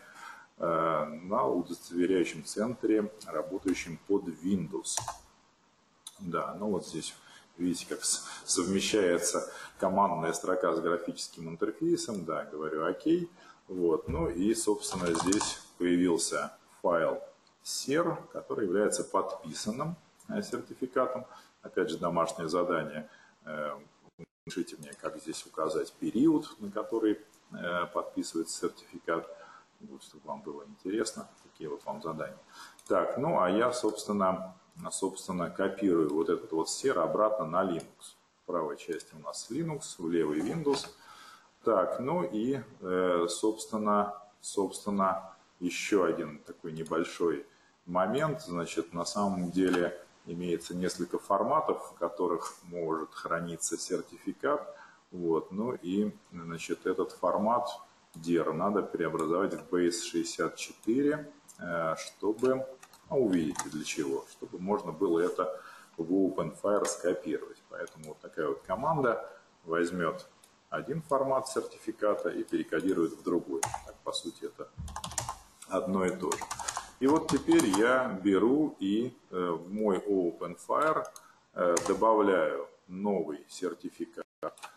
на удостоверяющем центре, работающем под Windows. Да, ну вот здесь видите, как совмещается командная строка с графическим интерфейсом. Да, говорю ОК. Вот, ну и, собственно, здесь появился файл сер, который является подписанным сертификатом. Опять же, домашнее задание. Пишите мне, как здесь указать период, на который подписывается сертификат. Вот, чтобы вам было интересно, такие вот вам задания. Так, ну а я, собственно, собственно копирую вот этот вот сер обратно на Linux. В правой части у нас Linux, в левой Windows. Так, ну и, собственно, собственно, еще один такой небольшой момент. Значит, на самом деле имеется несколько форматов, в которых может храниться сертификат. Вот, ну и, значит, этот формат дир надо преобразовать в бейс шестьдесят четыре, чтобы, ну, увидите для чего, чтобы можно было это в OpenFire скопировать. Поэтому вот такая вот команда возьмет один формат сертификата и перекодирует в другой. Так, по сути, это одно и то же. И вот теперь я беру и в мой OpenFire добавляю новый сертификат,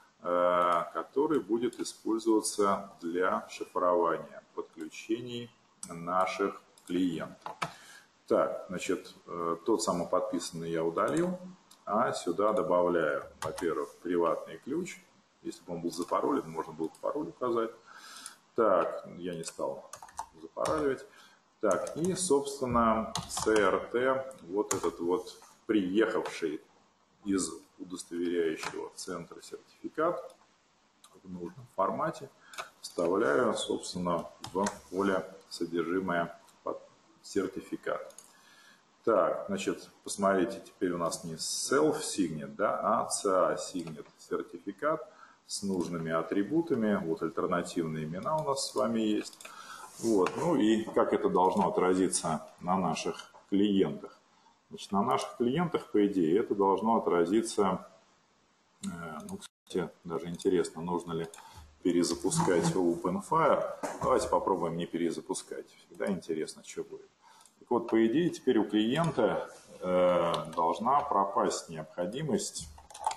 который будет использоваться для шифрования подключений наших клиентов. Так, значит, тот самоподписанный я удалил, а сюда добавляю, во-первых, приватный ключ. Если бы он был запаролен, можно было пароль указать. Так, я не стал запараливать. Так, и, собственно, СРТ, вот этот вот приехавший из удостоверяющего центра сертификат в нужном формате, вставляю, собственно, в поле содержимое под сертификат. Так, значит, посмотрите, теперь у нас не self-signet, да, а си эй-signet сертификат с нужными атрибутами. Вот альтернативные имена у нас с вами есть. Вот, ну и как это должно отразиться на наших клиентах? Значит, на наших клиентах, по идее, это должно отразиться, э, ну, кстати, даже интересно, нужно ли перезапускать OpenFire. Давайте попробуем не перезапускать. Всегда интересно, что будет. Так вот, по идее, теперь у клиента э, должна пропасть необходимость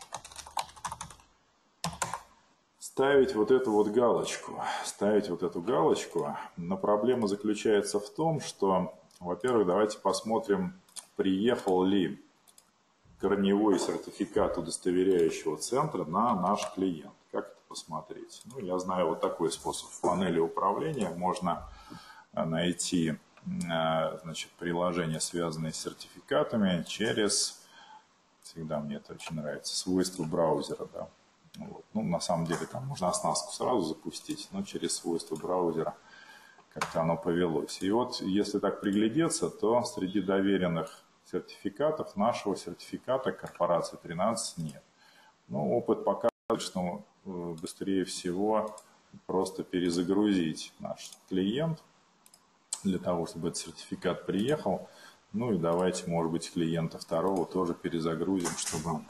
ставить вот эту вот галочку. Ставить вот эту галочку. Но проблема заключается в том, что, во-первых, давайте посмотрим, приехал ли корневой сертификат удостоверяющего центра на наш клиент. Как это посмотреть? Ну, я знаю вот такой способ. В панели управления можно найти, значит, приложения, связанные с сертификатами, через, всегда мне это очень нравится, свойства браузера. Да. Вот. Ну, на самом деле там можно оснастку сразу запустить, но через свойства браузера как-то оно повелось. И вот если так приглядеться, то среди доверенных сертификатов нашего сертификата корпорации тринадцать нет. Но опыт показывает, что быстрее всего просто перезагрузить наш клиент для того, чтобы этот сертификат приехал. Ну и давайте, может быть, клиента второго тоже перезагрузим, чтобы,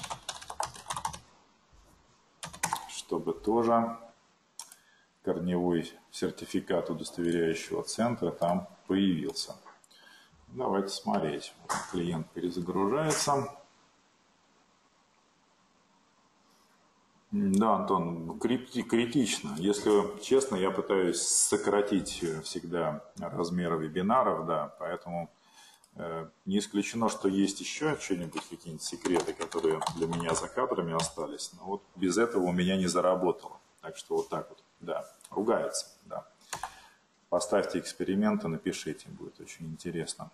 чтобы тоже корневой сертификат удостоверяющего центра там появился. Давайте смотреть. Клиент перезагружается. Да, Антон, критично. Если честно, я пытаюсь сократить всегда размеры вебинаров, да, поэтому э, не исключено, что есть еще что-нибудь, какие-нибудь секреты, которые для меня за кадрами остались. Но вот без этого у меня не заработало. Так что вот так вот, да, ругается, да. Поставьте эксперименты, напишите, будет очень интересно.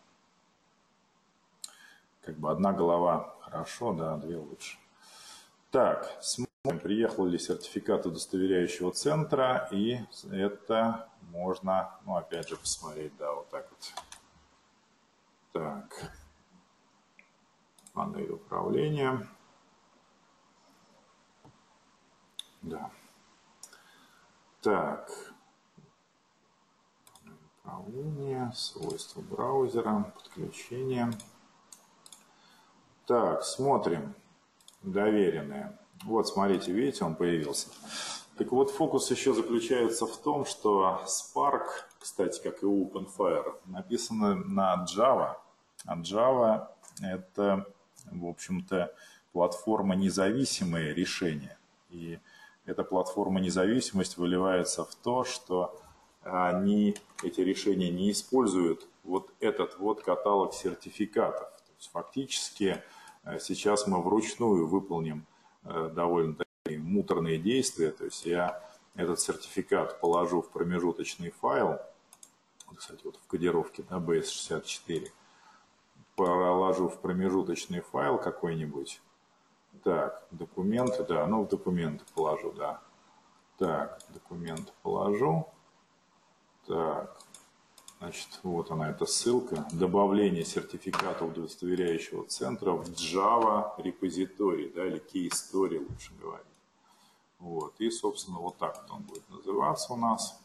Как бы одна голова хорошо, да, две лучше. Так, смотрим, приехал ли сертификат удостоверяющего центра, и это можно, ну, опять же, посмотреть, да, вот так вот. Так, панель управления. Да. Так. Управление, свойства браузера, подключение. Так, смотрим. Доверенные. Вот, смотрите, видите, он появился. Так вот, фокус еще заключается в том, что Spark, кстати, как и OpenFire, написано на Java. А Java – это, в общем-то, платформа независимые решения. И эта платформа независимость выливается в то, что они, эти решения не используют вот этот вот каталог сертификатов. То есть фактически сейчас мы вручную выполним довольно такие муторные действия. То есть я этот сертификат положу в промежуточный файл, кстати, вот в кодировке, да, би эс шестьдесят четыре, положу в промежуточный файл какой-нибудь. Так, документы, да, ну в документы положу, да. Так, документы положу. Так, значит, вот она, эта ссылка. Добавление сертификата удостоверяющего центра в Java репозиторий, да, или Key Story, лучше говорить. Вот, и, собственно, вот так вот он будет называться у нас.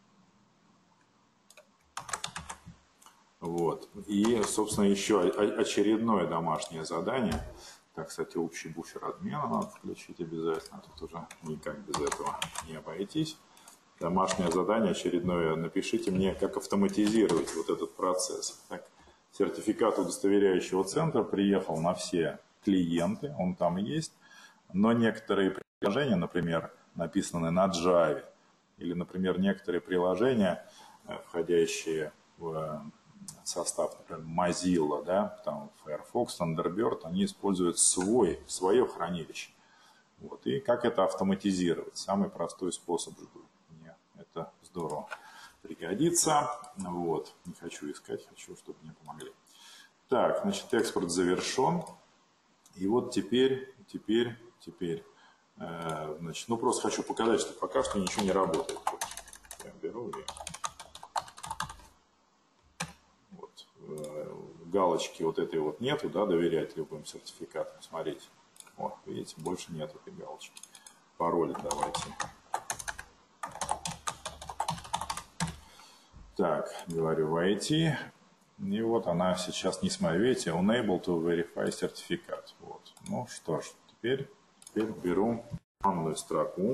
Вот, и, собственно, еще очередное домашнее задание. Так, кстати, общий буфер обмена надо включить обязательно. Тут уже никак без этого не обойтись. Домашнее задание очередное. Напишите мне, как автоматизировать вот этот процесс. Так, сертификат удостоверяющего центра приехал на все клиенты, он там есть. Но некоторые приложения, например, написанные на Java, или, например, некоторые приложения, входящие в состав, например, Mozilla, да, там Firefox, Thunderbird, они используют свой, свое хранилище. Вот. И как это автоматизировать? Самый простой способ жду. Мне это здорово пригодится. Вот. Не хочу искать, хочу, чтобы мне помогли. Так, значит, экспорт завершен. И вот теперь, теперь, теперь, э, значит, ну просто хочу показать, что пока что ничего не работает. Я беру и вот, э, галочки вот этой вот нету, да, доверять любым сертификатам. Смотрите, вот, видите, больше нет этой галочки. Пароль давайте. Так, говорю войти. И вот она сейчас, не смотрю, видите, unable to verify сертификат. Вот. Ну что ж, теперь, теперь беру командную строку.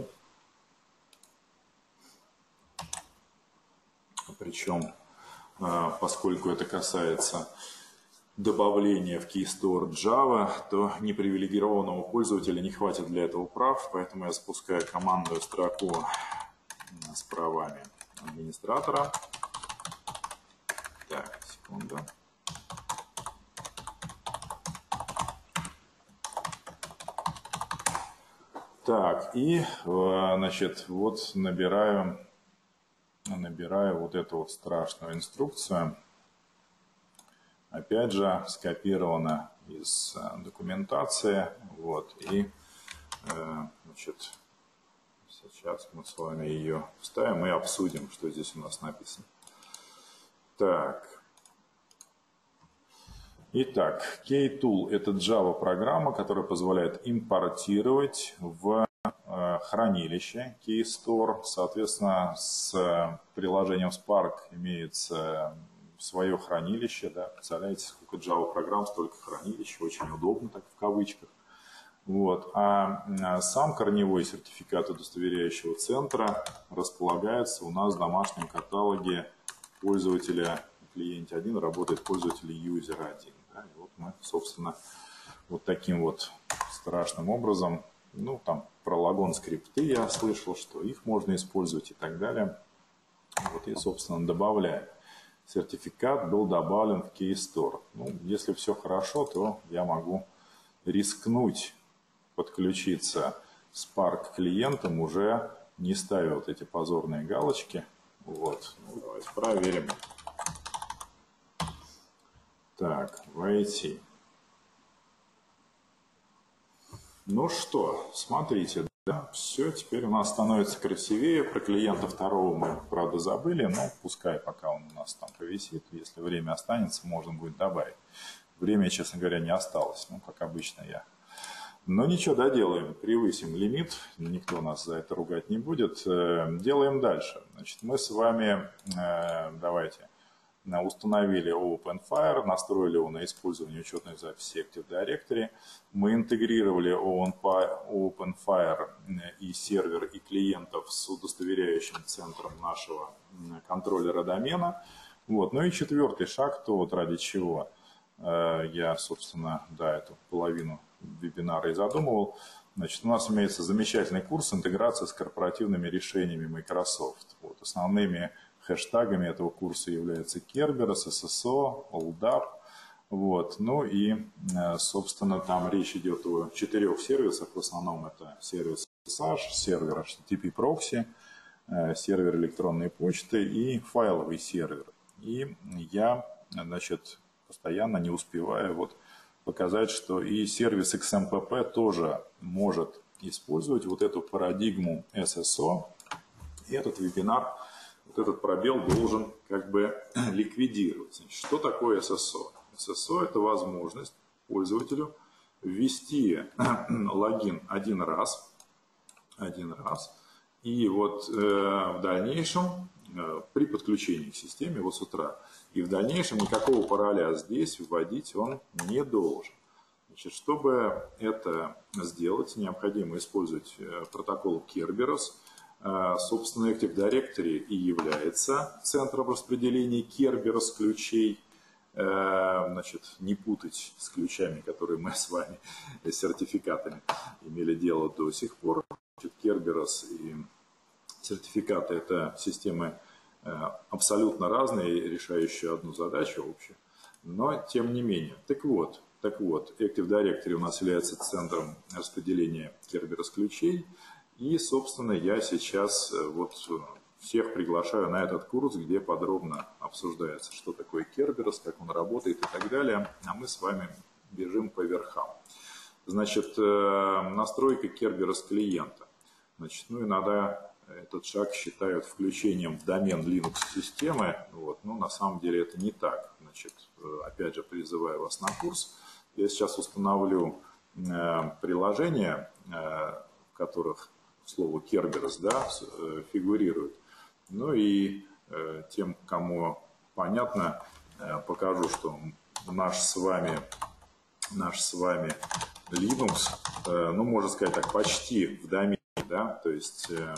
Причем, поскольку это касается добавления в KeyStore Java, то непривилегированного пользователя не хватит для этого прав, поэтому я запускаю командную строку с правами администратора. Так, секунду. Так, и, значит, вот набираю, набираю вот эту вот страшную инструкцию. Опять же, скопирована из документации. Вот, и, значит, сейчас мы с вами ее вставим и обсудим, что здесь у нас написано. Так. Итак, KeyTool – это Java-программа, которая позволяет импортировать в хранилище KeyStore. Соответственно, с приложением Spark имеется свое хранилище. Да? Представляете, сколько Java-программ, столько хранилищ. Очень удобно, так в кавычках. Вот. А сам корневой сертификат удостоверяющего центра располагается у нас в домашнем каталоге пользователя клиенте один, работает пользователь юзер один. Да? И вот мы, собственно, вот таким вот страшным образом, ну, там про логон скрипты я слышал, что их можно использовать и так далее. Вот и, собственно, добавляем. Сертификат был добавлен в KeyStore. Ну, если все хорошо, то я могу рискнуть подключиться Spark клиентам, уже не ставя вот эти позорные галочки. Вот. Ну, давайте проверим. Так, войти. Ну что, смотрите, да, все, теперь у нас становится красивее. Про клиента второго мы, правда, забыли, но пускай пока он у нас там повисит. Если время останется, можно будет добавить. Времени, честно говоря, не осталось. Ну, как обычно, я Но ничего, доделаем, превысим лимит, никто нас за это ругать не будет. Делаем дальше. Значит, мы с вами, давайте, установили OpenFire, настроили его на использование учетной записи Active Directory. Мы интегрировали OpenFire и сервер, и клиентов с удостоверяющим центром нашего контроллера домена. Вот. Ну и четвертый шаг, то вот ради чего я, собственно, да, эту половину вебинара и задумывал. Значит, у нас имеется замечательный курс интеграции с корпоративными решениями Microsoft. Вот. Основными хэштагами этого курса являются Kerberos, эс эс о, олдап. Вот. Ну и, собственно, там речь идет о четырех сервисах. В основном это сервис эс эс эйч, сервер эйч ти ти пи прокси, сервер электронной почты и файловый сервер. И я, значит, постоянно не успеваю вот показать, что и сервис икс эм пи пи тоже может использовать вот эту парадигму эс эс о. И этот вебинар, вот этот пробел должен как бы ликвидировать. Значит, что такое эс эс о? эс эс о – это возможность пользователю ввести логин один раз, один раз, и вот э, в дальнейшем э, при подключении к системе вот с утра, и в дальнейшем никакого пароля здесь вводить он не должен. Значит, чтобы это сделать, необходимо использовать протокол Kerberos. Собственно, Active Directory и является центром распределения Kerberos ключей. Значит, не путать с ключами, которые мы с вами, с сертификатами, имели дело до сих пор. Значит, Kerberos и сертификаты – это системы абсолютно разные, решающие одну задачу общую, но тем не менее. Так вот, так вот, Active Directory у нас является центром распределения Kerberos ключей, и, собственно, я сейчас вот всех приглашаю на этот курс, где подробно обсуждается, что такое Kerberos, как он работает и так далее, а мы с вами бежим по верхам. Значит, настройка Kerberos клиента. Значит, ну, иногда этот шаг считают включением в домен Linux-системы. Вот. Но на самом деле это не так. Значит, опять же, призываю вас на курс. Я сейчас установлю э, приложения, э, в которых слово Kerberos, да, фигурирует. Ну и э, тем, кому понятно, э, покажу, что наш с вами, наш с вами Linux, э, ну, можно сказать так, почти в домене, да, то есть э,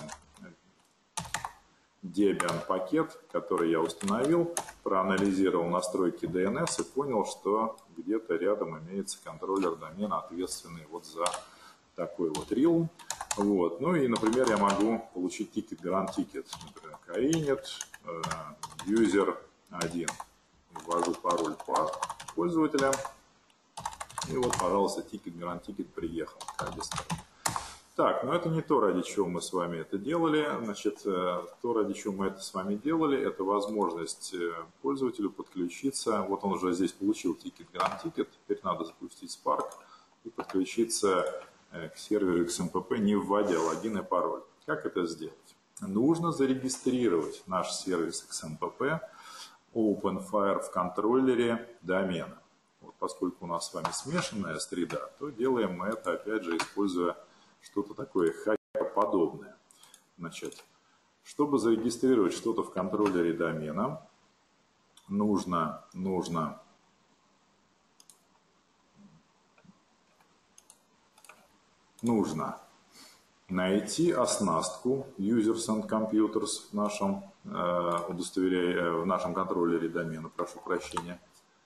Debian пакет, который я установил, проанализировал настройки ди эн эс и понял, что где-то рядом имеется контроллер домена, ответственный вот за такой вот realm. Вот. Ну и, например, я могу получить тикет, гранд тикет, например, Kainet, э, user один. Ввожу пароль по пользователя. И вот, пожалуйста, тикет, гранд тикет приехал. Так, но это не то, ради чего мы с вами это делали. Значит, то, ради чего мы это с вами делали, это возможность пользователю подключиться. Вот он уже здесь получил тикет, гранд тикет. Теперь надо запустить Spark и подключиться к серверу икс эм пи пи, не вводя логин и пароль. Как это сделать? Нужно зарегистрировать наш сервис икс эм пи пи OpenFire в контроллере домена. Вот, поскольку у нас с вами смешанная среда, то делаем мы это, опять же, используя что-то такое хакер-подобное. Значит, чтобы зарегистрировать что-то в контроллере домена, нужно, нужно нужно найти оснастку Users and Computers в нашем, э, удостоверяя, в нашем контроллере домена, прошу прощения.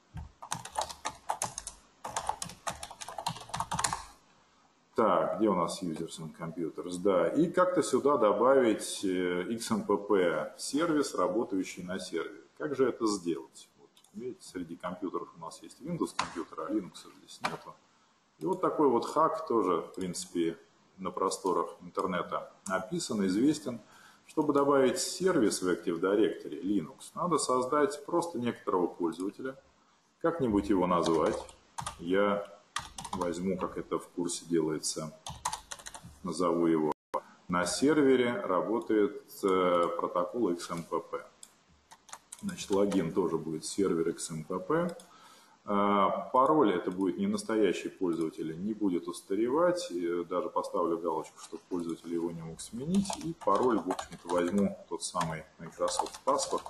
Так, где у нас Users and Computers? Да, и как-то сюда добавить икс эм пи пи сервис, работающий на сервере. Как же это сделать? Вот, видите, среди компьютеров у нас есть Windows компьютер, а Linux здесь нету. И вот такой вот хак тоже, в принципе, на просторах интернета описан, известен. Чтобы добавить сервис в Active Directory Linux, надо создать просто некоторого пользователя, как-нибудь его назвать. Я возьму, как это в курсе делается, назову его. На сервере работает протокол икс эм пи пи. Значит, логин тоже будет сервер икс эм пи пи. Пароль это будет не настоящий пользователь, не будет устаревать. Даже поставлю галочку, чтобы пользователь его не мог сменить. И пароль, в общем-то, возьму тот самый Microsoft Password.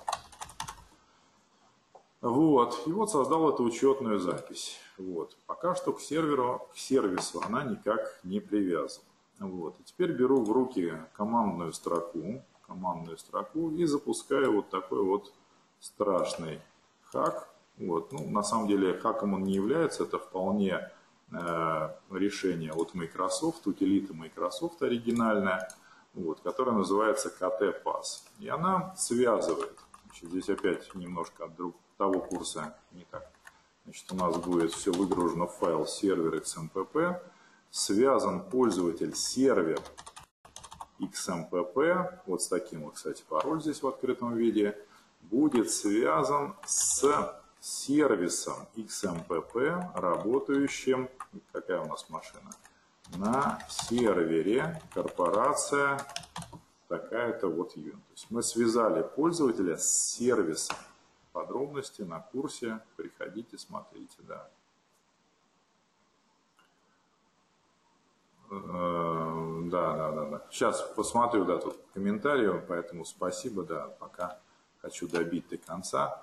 Вот. И вот создал эту учетную запись. Вот. Пока что к серверу, к сервису она никак не привязана. Вот. И теперь беру в руки командную строку, командную строку и запускаю вот такой вот страшный хак. Вот. Ну, на самом деле хаком он не является, это вполне э, решение от Microsoft, утилита Microsoft оригинальная, вот, которая называется ка тэ пас. И она связывает, значит, здесь опять немножко от друг, того курса не так. Значит, у нас будет все выгружено в файл сервер икс эм пэ пэ, связан пользователь сервер икс эм пэ пэ, вот с таким вот, кстати, пароль здесь в открытом виде, будет связан с сервисом икс эм пэ пэ, работающим, какая у нас машина, на сервере корпорация такая-то вот юнит. То есть мы связали пользователя с сервисом. Подробности на курсе, приходите, смотрите, да. Да, да, да, да. Сейчас посмотрю, да, тут комментарии, поэтому спасибо, да, пока хочу добить до конца.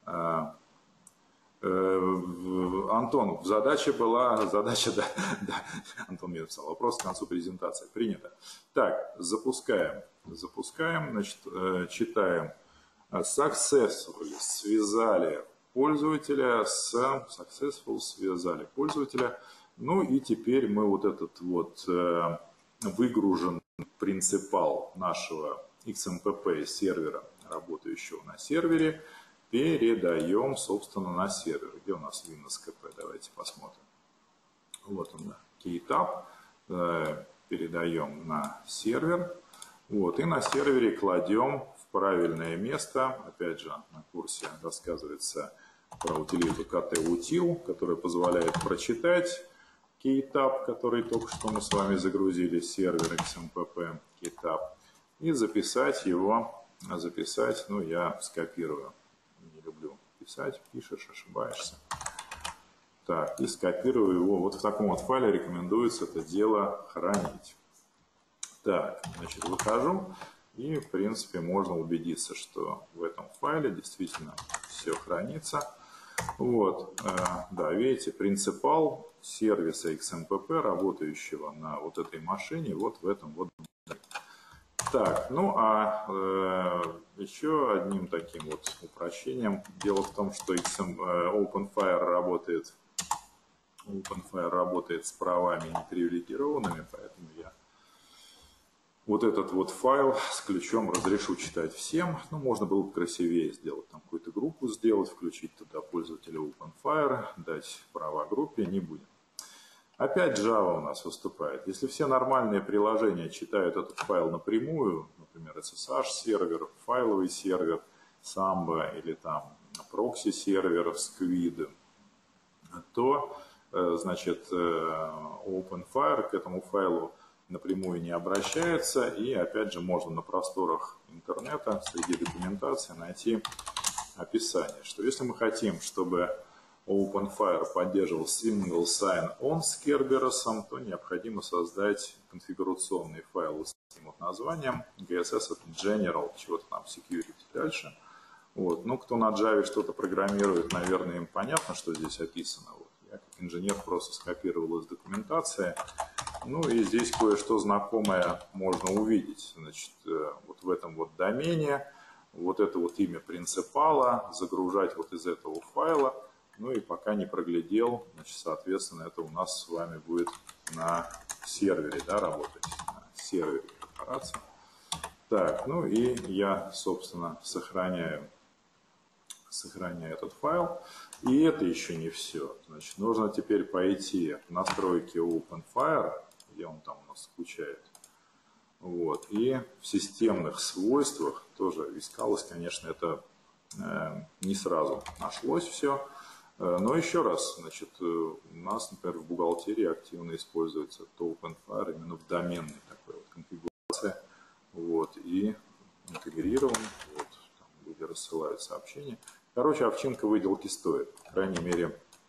Антон, задача была, задача, да, да, Антон мне написал, вопрос к концу презентации, принято. Так, запускаем, запускаем, значит, читаем. Successfully связали пользователя с Successful связали пользователя. Ну и теперь мы вот этот вот выгружен принципал нашего икс эм пэ пэ сервера, работающего на сервере, передаем, собственно, на сервер. Где у нас Windows кей пи? Давайте посмотрим. Вот он, да. Keystub. Передаем на сервер. Вот. И на сервере кладем в правильное место. Опять же, на курсе рассказывается про утилиту ка тэ утил, которая позволяет прочитать Keystub, который только что мы с вами загрузили, сервер икс эм пэ пэ Keystub, и записать его, записать, ну, я скопирую. Не люблю писать, пишешь, ошибаешься. Так, и скопирую его. Вот в таком вот файле рекомендуется это дело хранить. Так, значит, выхожу. И, в принципе, можно убедиться, что в этом файле действительно все хранится. Вот, да, видите, принципал сервиса икс эм пэ пэ, работающего на вот этой машине, вот в этом вот. Так, ну а э, еще одним таким вот упрощением. Дело в том, что икс эм, э, OpenFire работает, OpenFire работает с правами непривилегированными, поэтому я вот этот вот файл с ключом разрешу читать всем. Ну, можно было бы красивее сделать, там какую-то группу сделать, включить туда пользователя OpenFire, дать права группе, не будем. Опять Java у нас выступает. Если все нормальные приложения читают этот файл напрямую, например, эс эс эйч сервер, файловый сервер, Samba или там прокси сервер, Squid, то, значит, OpenFire к этому файлу напрямую не обращается. И опять же можно на просторах интернета среди документации найти описание, что если мы хотим, чтобы OpenFire поддерживал Single Sign-On с Kerberos, то необходимо создать конфигурационный файл с таким вот названием джи эс эс это General, чего-то там Security дальше. Вот. Ну, кто на Java что-то программирует, наверное, им понятно, что здесь описано. Вот. Я как инженер просто скопировал из документации. Ну и здесь кое-что знакомое можно увидеть. Значит, вот в этом вот домене вот это вот имя принципала загружать вот из этого файла. Ну и пока не проглядел, значит, соответственно, это у нас с вами будет на сервере, да, работать, на сервере корпорации. Так, ну и я, собственно, сохраняю, сохраняю этот файл. И это еще не все. Значит, нужно теперь пойти в настройки OpenFire, где он там у нас скучает. Вот. И в системных свойствах тоже искалось, конечно, это э, не сразу нашлось все. Но еще раз, значит, у нас, например, в бухгалтерии активно используется OpenFire именно в доменной такой вот конфигурации. Вот, и интегрирован, вот, там люди рассылают сообщения. Короче, овчинка выделки стоит. По крайней мере,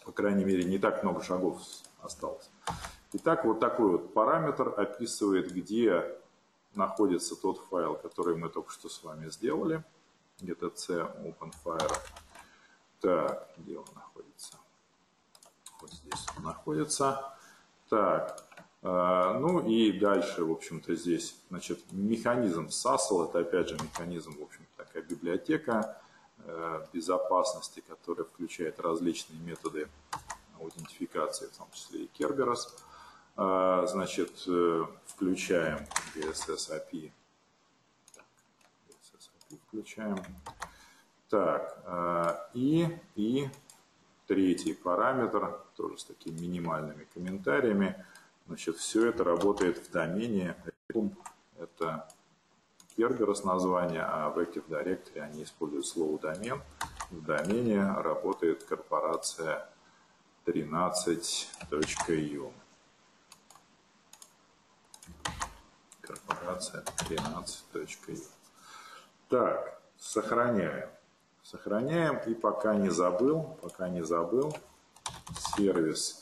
По крайней мере, не так много шагов осталось. Итак, вот такой вот параметр описывает, где находится тот файл, который мы только что с вами сделали. etc openfire. Так, где он находится? Вот здесь он находится. Так, э, ну и дальше, в общем-то, здесь, значит, механизм сасл, это опять же механизм, в общем-то, такая библиотека э, безопасности, которая включает различные методы аутентификации, в том числе и Kerberos. Э, значит, э, включаем ви эс эс эй пи. Так, ви эс эс эй пи включаем. Так, э, и, и третий параметр, тоже с такими минимальными комментариями. Значит, все это работает в домене. Это Kerberos название, а в Active Directory они используют слово домен. В домене работает корпорация тринадцать точка ю. Корпорация тринадцать точка ю. Так, сохраняем. Сохраняем, и пока не забыл, пока не забыл, сервис,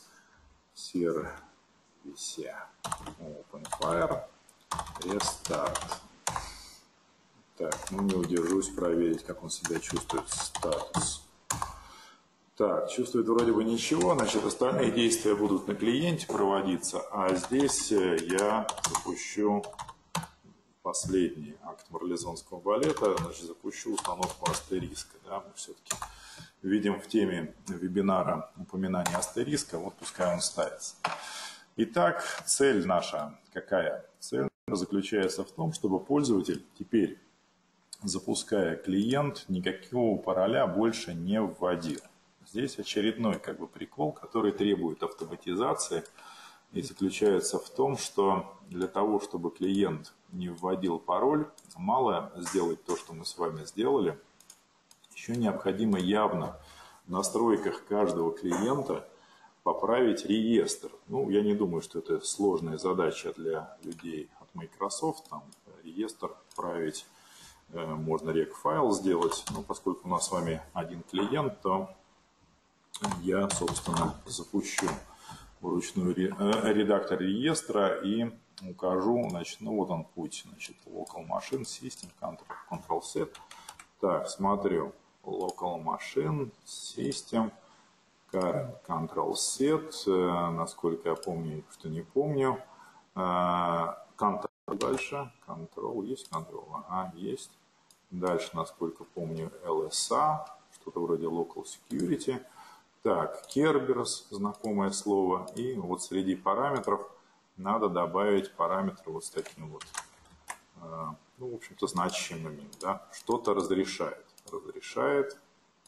сервисе openfire, restart. Так, ну не удержусь проверить, как он себя чувствует, статус. Так, чувствует вроде бы ничего, значит, остальные действия будут на клиенте проводиться, а здесь я запущу последний акт марлезонского балета, значит, запущу установку астериска. Да? Мы все-таки видим в теме вебинара упоминание астериска, вот пускай он ставится. Итак, цель наша какая? Цель заключается в том, чтобы пользователь теперь, запуская клиент, никакого пароля больше не вводил. Здесь очередной как бы прикол, который требует автоматизации, и заключается в том, что для того, чтобы клиент не вводил пароль, мало сделать то, что мы с вами сделали. Еще необходимо явно в настройках каждого клиента поправить реестр. Ну, я не думаю, что это сложная задача для людей от Microsoft. Там реестр править, можно рек-файл сделать. Но поскольку у нас с вами один клиент, то я, собственно, запущу вручную редактор реестра и укажу, значит, ну вот он путь, значит, local machine system control set. Так, смотрю, local machine system current control set, насколько я помню, что не помню. Control дальше, control, есть control? А, есть. Дальше, насколько помню, эл эс эй, что-то вроде local security. Так, Kerberos, знакомое слово. И вот среди параметров надо добавить параметры вот с таким вот, ну, в общем-то, значимыми. Да? Что-то разрешает. Разрешает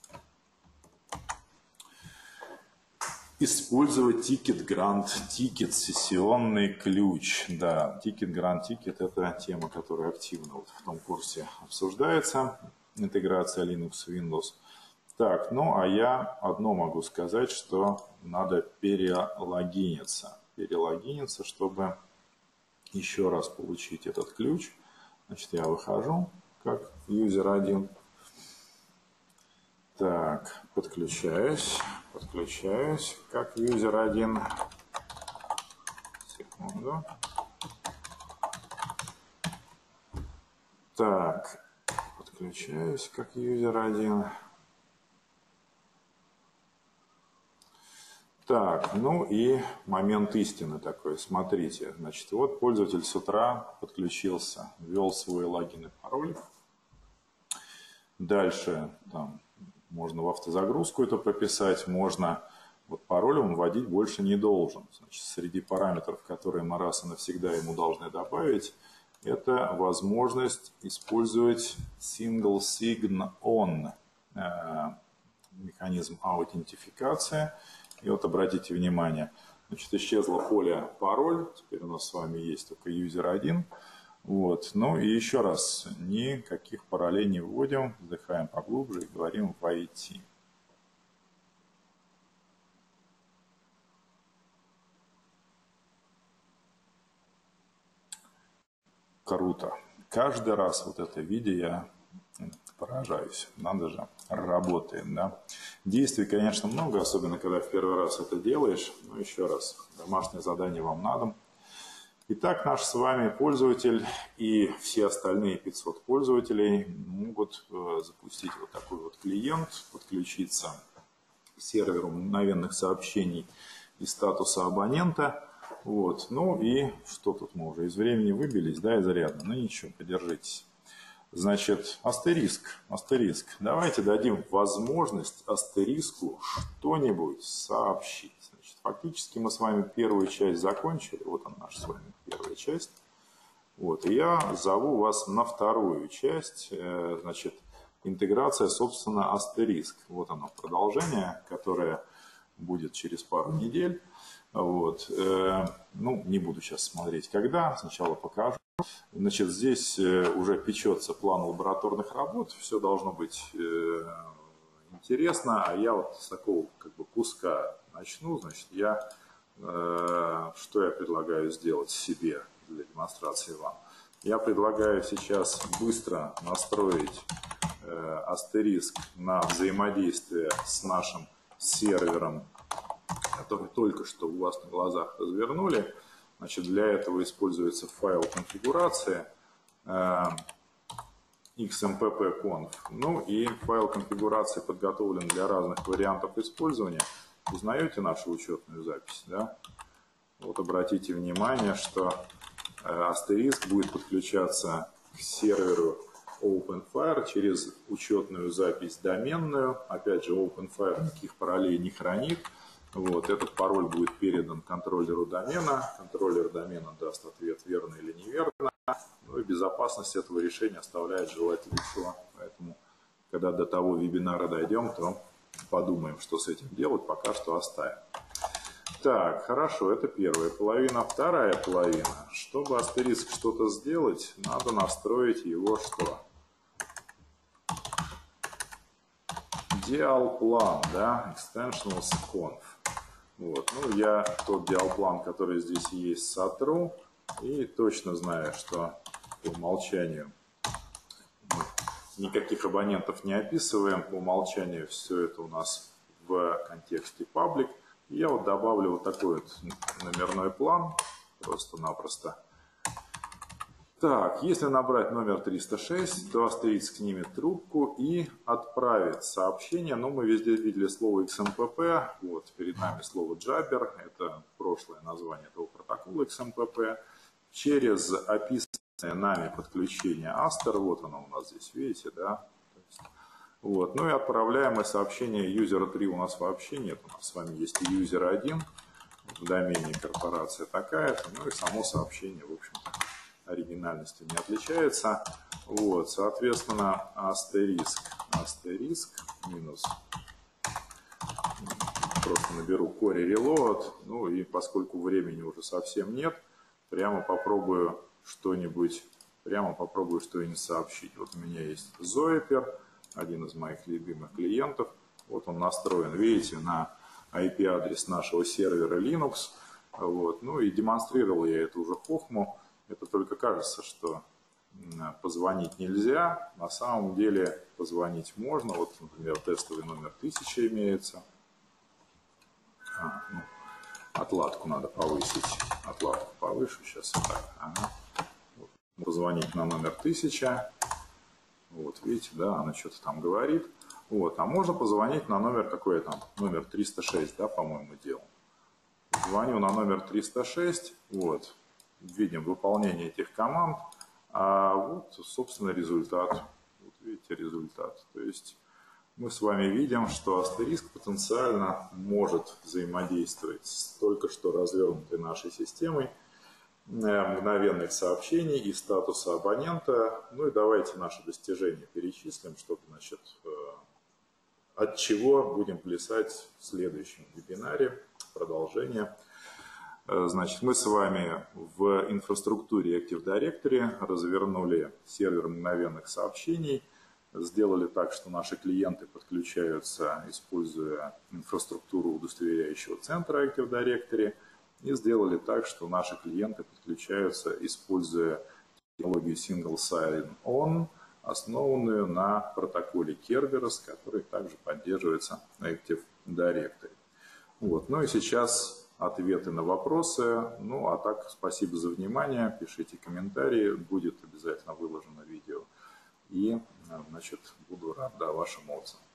использовать ticket grant ticket, сессионный ключ. Да, ticket grant ticket – это тема, которая активно вот в том курсе обсуждается. Интеграция Linux и Windows. Так, ну а я одно могу сказать, что надо перелогиниться. Перелогиниться, чтобы еще раз получить этот ключ. Значит, я выхожу как юзер один. Так, подключаюсь. Подключаюсь как юзер один. Секунду. Так, подключаюсь как юзер один. Так, ну и момент истины такой. Смотрите, значит, вот пользователь с утра подключился, ввел свой логин и пароль. Дальше там можно в автозагрузку это прописать, можно, вот пароль он вводить больше не должен. Значит, среди параметров, которые мы раз и навсегда ему должны добавить, это возможность использовать single sign on, э, механизм аутентификации. И вот обратите внимание, значит, исчезло поле пароль, теперь у нас с вами есть только юзер один. Вот. Ну и еще раз, никаких паролей не вводим, вздыхаем поглубже и говорим «войти». Круто. Каждый раз вот это видя, я выражаюсь. Надо же, работаем, да. Действий, конечно, много, особенно когда в первый раз это делаешь. Но еще раз, домашнее задание вам на дом. Итак, наш с вами пользователь и все остальные пятьсот пользователей могут запустить вот такой вот клиент, подключиться к серверу мгновенных сообщений и статуса абонента. Вот. Ну и что тут мы уже из времени выбились, да, изрядно. Ну ничего, подержитесь. Значит, астериск, астериск. Давайте дадим возможность астериску что-нибудь сообщить. Значит, фактически мы с вами первую часть закончили. Вот она наша с вами первая часть. Вот, и я зову вас на вторую часть. Значит, интеграция, собственно, астериск. Вот оно, продолжение, которое будет через пару недель. Вот. Ну, не буду сейчас смотреть, когда. Сначала покажу. Значит, здесь уже печется план лабораторных работ, все должно быть интересно, а я вот с такого как бы куска начну. Значит, я, что я предлагаю сделать себе для демонстрации вам? Я предлагаю сейчас быстро настроить астериск на взаимодействие с нашим сервером, который только что у вас на глазах развернули. Значит, для этого используется файл конфигурации икс эм пи пи конф. Ну и файл конфигурации подготовлен для разных вариантов использования. Узнаете нашу учетную запись? Да? Вот обратите внимание, что астериск будет подключаться к серверу OpenFire через учетную запись доменную. Опять же, OpenFire никаких паролей не хранит. Вот, этот пароль будет передан контроллеру домена. Контроллер домена даст ответ верно или неверно. Ну и безопасность этого решения оставляет желать лучшего. Поэтому, когда до того вебинара дойдем, то подумаем, что с этим делать. Пока что оставим. Так, хорошо, это первая половина. Вторая половина. Чтобы астериск что-то сделать, надо настроить его что? Диалплан, да, extensionals conf. Вот. Ну, я тот диалплан, который здесь есть, сотру. И точно знаю, что по умолчанию мы никаких абонентов не описываем. По умолчанию все это у нас в контексте public. И я вот добавлю вот такой вот номерной план. Просто-напросто. Так, если набрать номер триста шесть, то астериск снимет трубку и отправит сообщение. Но мы везде видели слово икс эм пи пи. Вот перед нами слово Jabber. Это прошлое название этого протокола икс эм пи пи. Через описанное нами подключение Aster. Вот оно у нас здесь, видите, да? Вот. Ну и отправляемое сообщение юзера три у нас вообще нет. У нас с вами есть юзер один. В домене корпорация такая-то. Ну и само сообщение, в общем-то, оригинальностью не отличается. Вот, соответственно, астериск, астериск минус, просто наберу query reload, ну и поскольку времени уже совсем нет, прямо попробую что-нибудь, прямо попробую что-нибудь сообщить. Вот у меня есть Zoeper, один из моих любимых клиентов. Вот он настроен, видите, на ай пи-адрес нашего сервера Linux. Вот, ну и демонстрировал я это уже хохму. Это только кажется, что позвонить нельзя. На самом деле позвонить можно. Вот, например, тестовый номер тысяча имеется. А, ну, отладку надо повысить. Отладку повышу. Сейчас вот так. Ага. Вот. Позвонить на номер тысяча. Вот, видите, да, она что-то там говорит. Вот. А можно позвонить на номер, какой там, номер триста шесть, да, по-моему, делал. Звоню на номер триста шесть. Вот. Видим выполнение этих команд, а вот, собственно, результат. Вот видите, результат. То есть мы с вами видим, что астериск потенциально может взаимодействовать с только что развернутой нашей системой мгновенных сообщений и статуса абонента. Ну и давайте наши достижения перечислим, чтобы, значит, от чего будем плясать в следующем вебинаре. Продолжение. Значит, мы с вами в инфраструктуре Active Directory развернули сервер мгновенных сообщений, сделали так, что наши клиенты подключаются, используя инфраструктуру удостоверяющего центра Active Directory, и сделали так, что наши клиенты подключаются, используя технологию Single Sign-On основанную на протоколе Kerberos, который также поддерживается на Active Directory. Вот. Ну и сейчас ответы на вопросы. Ну а так, спасибо за внимание, пишите комментарии, будет обязательно выложено видео. И, значит, буду рад, да, вашим отзывам.